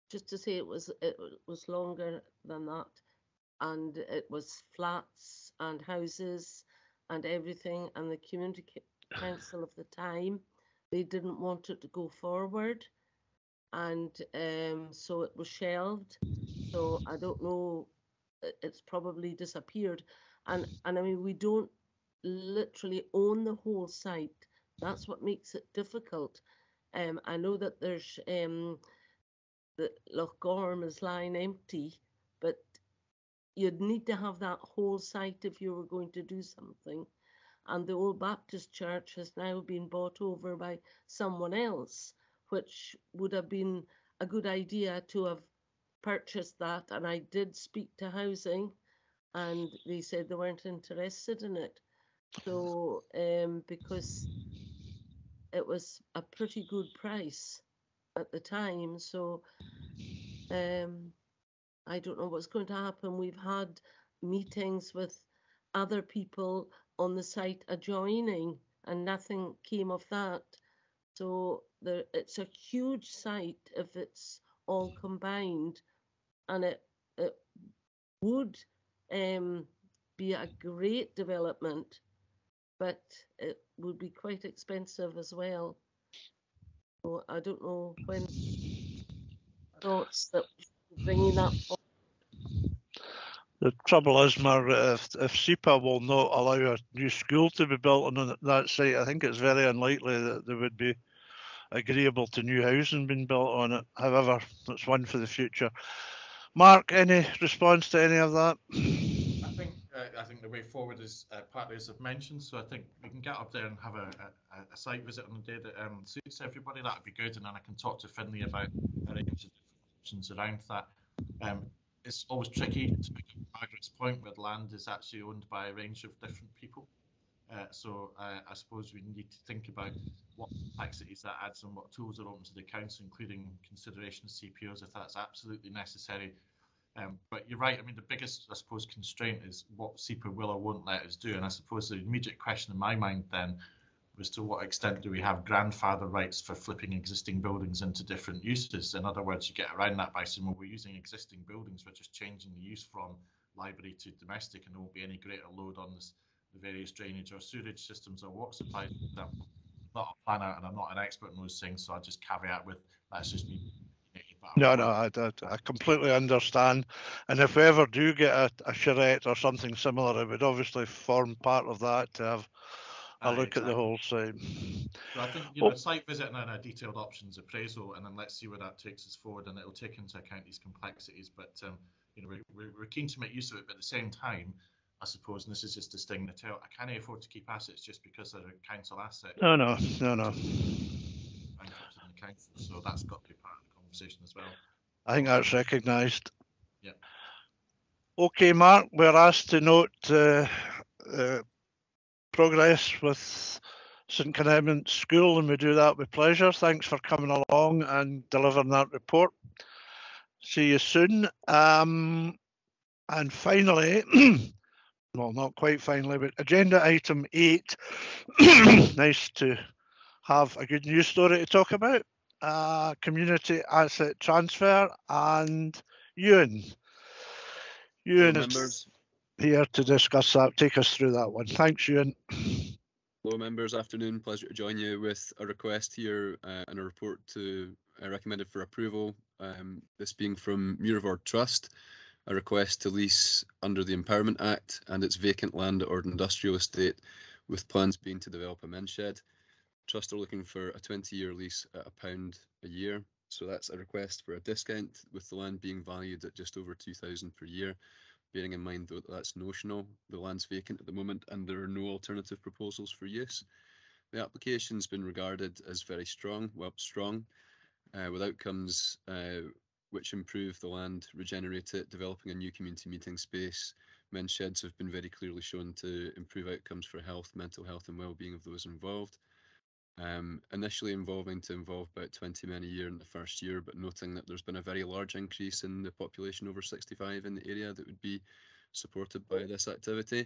just to say it was longer than that, and it was flats and houses and everything, and the community council of the time, they didn't want it to go forward, and so it was shelved. So I don't know, it's probably disappeared, and I mean, we don't literally own the whole site. That's what makes it difficult. I know that there's the Loch Gorm is lying empty, but you'd need to have that whole site if you were going to do something. And the old Baptist church has now been bought over by someone else, which would have been a good idea to have purchased that. And I did speak to housing, and they said they weren't interested in it. So, because it was a pretty good price at the time. So, I don't know what's going to happen. We've had meetings with other people on the site adjoining, and nothing came of that. So it's a huge site if it's all combined, and it would be a great development, but it would be quite expensive as well. So I don't know when thoughts that bringing that forward. The trouble is, Margaret, if SEPA will not allow a new school to be built on that site, I think it's very unlikely that they would be agreeable to new housing being built on it. However, that's one for the future. Mark, any response to any of that? I think the way forward is partly as I've mentioned. So I think we can get up there and have a site visit on the day that suits everybody. That would be good, and then I can talk to Finlay about a range of different options around that. It's always tricky to make Margaret's point where the land is actually owned by a range of different people. So I suppose we need to think about what complexities that adds and what tools are open to the council, including consideration of CPOs if that's absolutely necessary. But you're right. I mean, the biggest, I suppose, constraint is what SEPA will or won't let us do. And I suppose the immediate question in my mind then was, to what extent do we have grandfather rights for flipping existing buildings into different uses? In other words, you get around that by saying, well, we're using existing buildings, we're just changing the use from library to domestic, and there won't be any greater load on the various drainage or sewage systems or water supplies. I'm not a planner and I'm not an expert in those things, so I just caveat with that's just me. No, I completely understand. And if we ever do get a charrette or something similar, it would obviously form part of that to have a look at the whole site. So I think, a site visit and a detailed options appraisal, and then let's see where that takes us forward, and it'll take into account these complexities. But we're keen to make use of it, but at the same time, I suppose, and this is just to sting the tail, I can't afford to keep assets just because they're a council asset. No. So that's got to be part of the conversation as well. I think that's recognised. Yeah. Okay, Mark, we're asked to note progress with St Clement School, and we do that with pleasure. Thanks for coming along and delivering that report. See you soon. And finally, well, not quite finally, but agenda item 8. Nice to have a good news story to talk about. Community asset transfer, and Ewan is here to discuss that. Take us through that one. Thanks, Ewan. Hello members, afternoon. Pleasure to join you with a request here and a report to recommended for approval. This being from Muirvord Trust, a request to lease under the Empowerment Act and its vacant land or industrial estate, with plans being to develop a men's shed. Trust are looking for a 20-year lease at £1 a year. So that's a request for a discount, with the land being valued at just over £2,000 per year. Bearing in mind though that's notional, the land's vacant at the moment and there are no alternative proposals for use. The application's been regarded as very strong, with outcomes which improve the land, regenerate it, developing a new community meeting space. Men's sheds have been very clearly shown to improve outcomes for health, mental health and well-being of those involved. Initially involve about 20 men a year in the first year, but noting that there's been a very large increase in the population over 65 in the area that would be supported by this activity.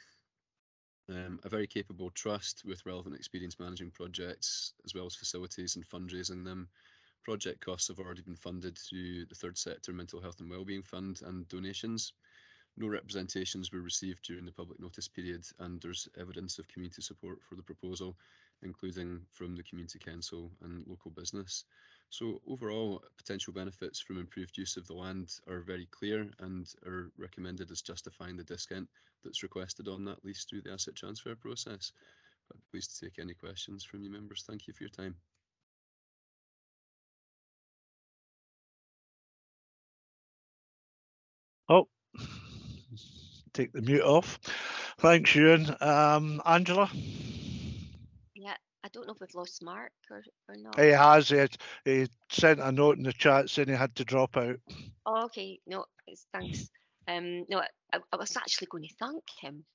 A very capable trust with relevant experience managing projects, as well as facilities and fundraising them, project costs have already been funded through the Third Sector Mental Health and Wellbeing Fund and donations. No representations were received during the public notice period, and there's evidence of community support for the proposal, including from the Community Council and local business. So overall, potential benefits from improved use of the land are very clear and are recommended as justifying the discount that's requested on that lease through the asset transfer process. I'd be pleased to take any questions from you members. Thank you for your time. Oh, take the mute off. Thanks, Ewan. Angela? Yeah, I don't know if we've lost Mark or not. He has. He sent a note in the chat saying he had to drop out. Oh, okay, no, thanks. No, I was actually going to thank him.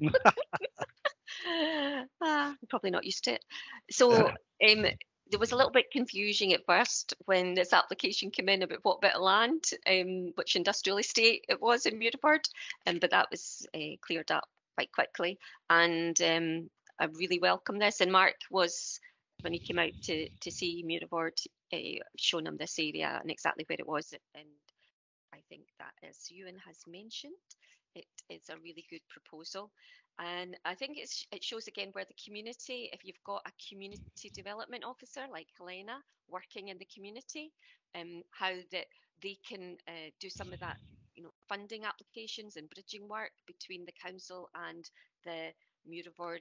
I'm probably not used to it. So there was a little bit confusing at first when this application came in about what bit of land, which industrial estate it was in Muirford, but that was cleared up quite quickly. And I really welcome this. And Mark was, when he came out to see Muirford, shown him this area and exactly where it was. And I think that, as Ewan has mentioned, it is a really good proposal. And I think it shows again where the community, if you've got a community development officer like Helena working in the community, how that they can do some of that, funding applications and bridging work between the council and the Muirford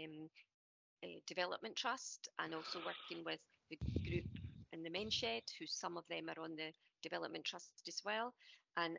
Development Trust, and also working with the group in the Menshed, who some of them are on the Development Trust as well. And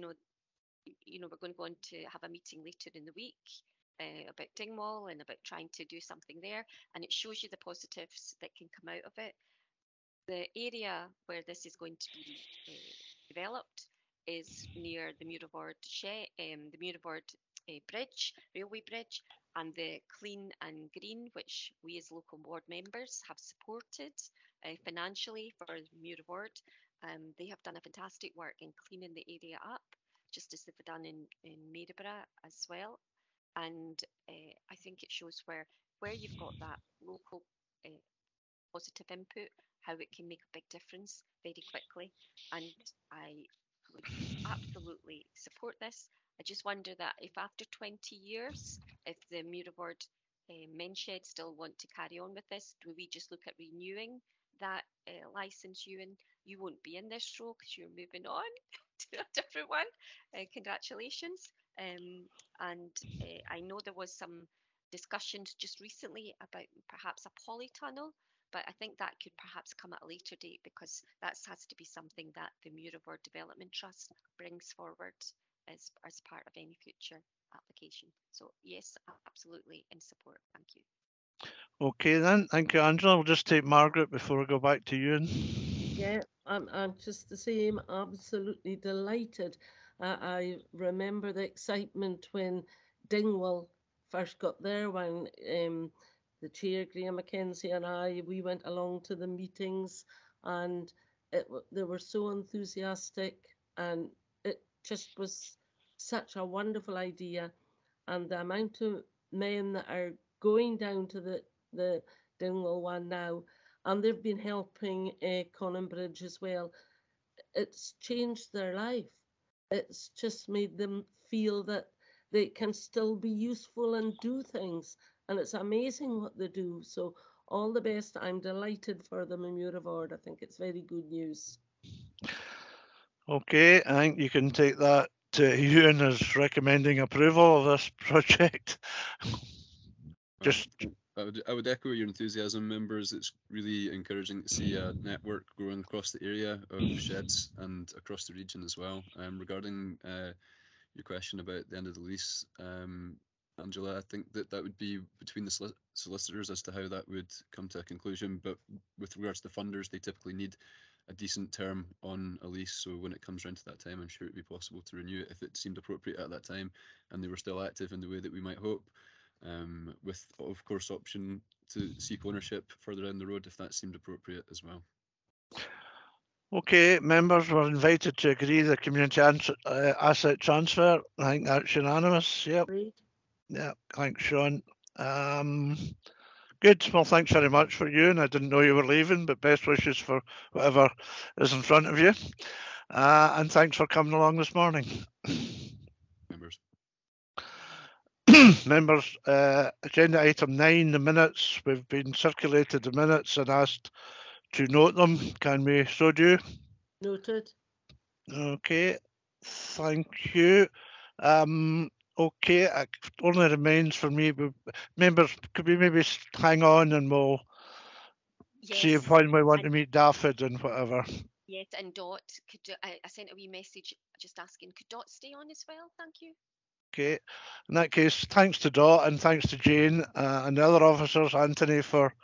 we're going to go on to have a meeting later in the week about Dingwall and about trying to do something there, and it shows you the positives that can come out of it. The area where this is going to be developed is near the Muirford the Muirford bridge, railway bridge, and the Clean and Green, which we as local board members have supported financially for Muirford. They have done a fantastic work in cleaning the area up, just as they've done in Maryborough as well. And I think it shows where you've got that local positive input, how it can make a big difference very quickly. And I would absolutely support this. I just wonder that if after 20 years, if the Muirford Menshed still want to carry on with this, do we just look at renewing that license? You won't be in this role because you're moving on to a different one. Congratulations. And I know there was some discussions just recently about perhaps a polytunnel, but I think that could perhaps come at a later date, because that has to be something that the Muirford Development Trust brings forward as part of any future application. So yes, absolutely in support. Thank you. Okay then, thank you, Angela. We'll just take Margaret before we go back to Ewan. Yeah, I'm just the same, absolutely delighted. I remember the excitement when Dingwall first got there, when the chair, Graham Mackenzie, and we went along to the meetings, and they were so enthusiastic, and it just was such a wonderful idea. And the amount of men that are going down to the Dingwall one now, and they've been helping Conan Bridge as well, it's changed their life. It's just made them feel that they can still be useful and do things. And it's amazing what they do. So all the best. I'm delighted for them in Muirford. I think it's very good news. Okay, I think you can take that to Ewan as recommending approval of this project. Just I would echo your enthusiasm, members. It's really encouraging to see a network growing across the area of sheds and across the region as well. Regarding your question about the end of the lease, Angela, I think that would be between the solicitors as to how that would come to a conclusion. But with regards to funders, they typically need a decent term on a lease. So when it comes around to that time, I'm sure it'd be possible to renew it if it seemed appropriate at that time and they were still active in the way that we might hope. With, of course, option to seek ownership further down the road if that seemed appropriate as well. okay, members were invited to agree the community asset transfer. I think that's unanimous. Yep. Great. Yeah, thanks, Sean. Good. Well, thanks very much for you. And I didn't know you were leaving, but best wishes for whatever is in front of you. And thanks for coming along this morning. Members. Members, agenda item 9, the minutes. We've been circulated the minutes and asked to note them. Can we so do? Noted. Okay, thank you. Okay, it only remains for me, members, could we maybe hang on and we'll see Yes, when we want to and- meet Daffod and whatever. yes, and Dot, I sent a wee message just asking, could Dot stay on as well? Thank you. Okay, in that case, thanks to Dot and thanks to Jane and the other officers, Anthony, for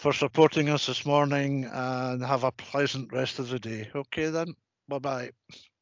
supporting us this morning, and have a pleasant rest of the day. Okay then, bye-bye.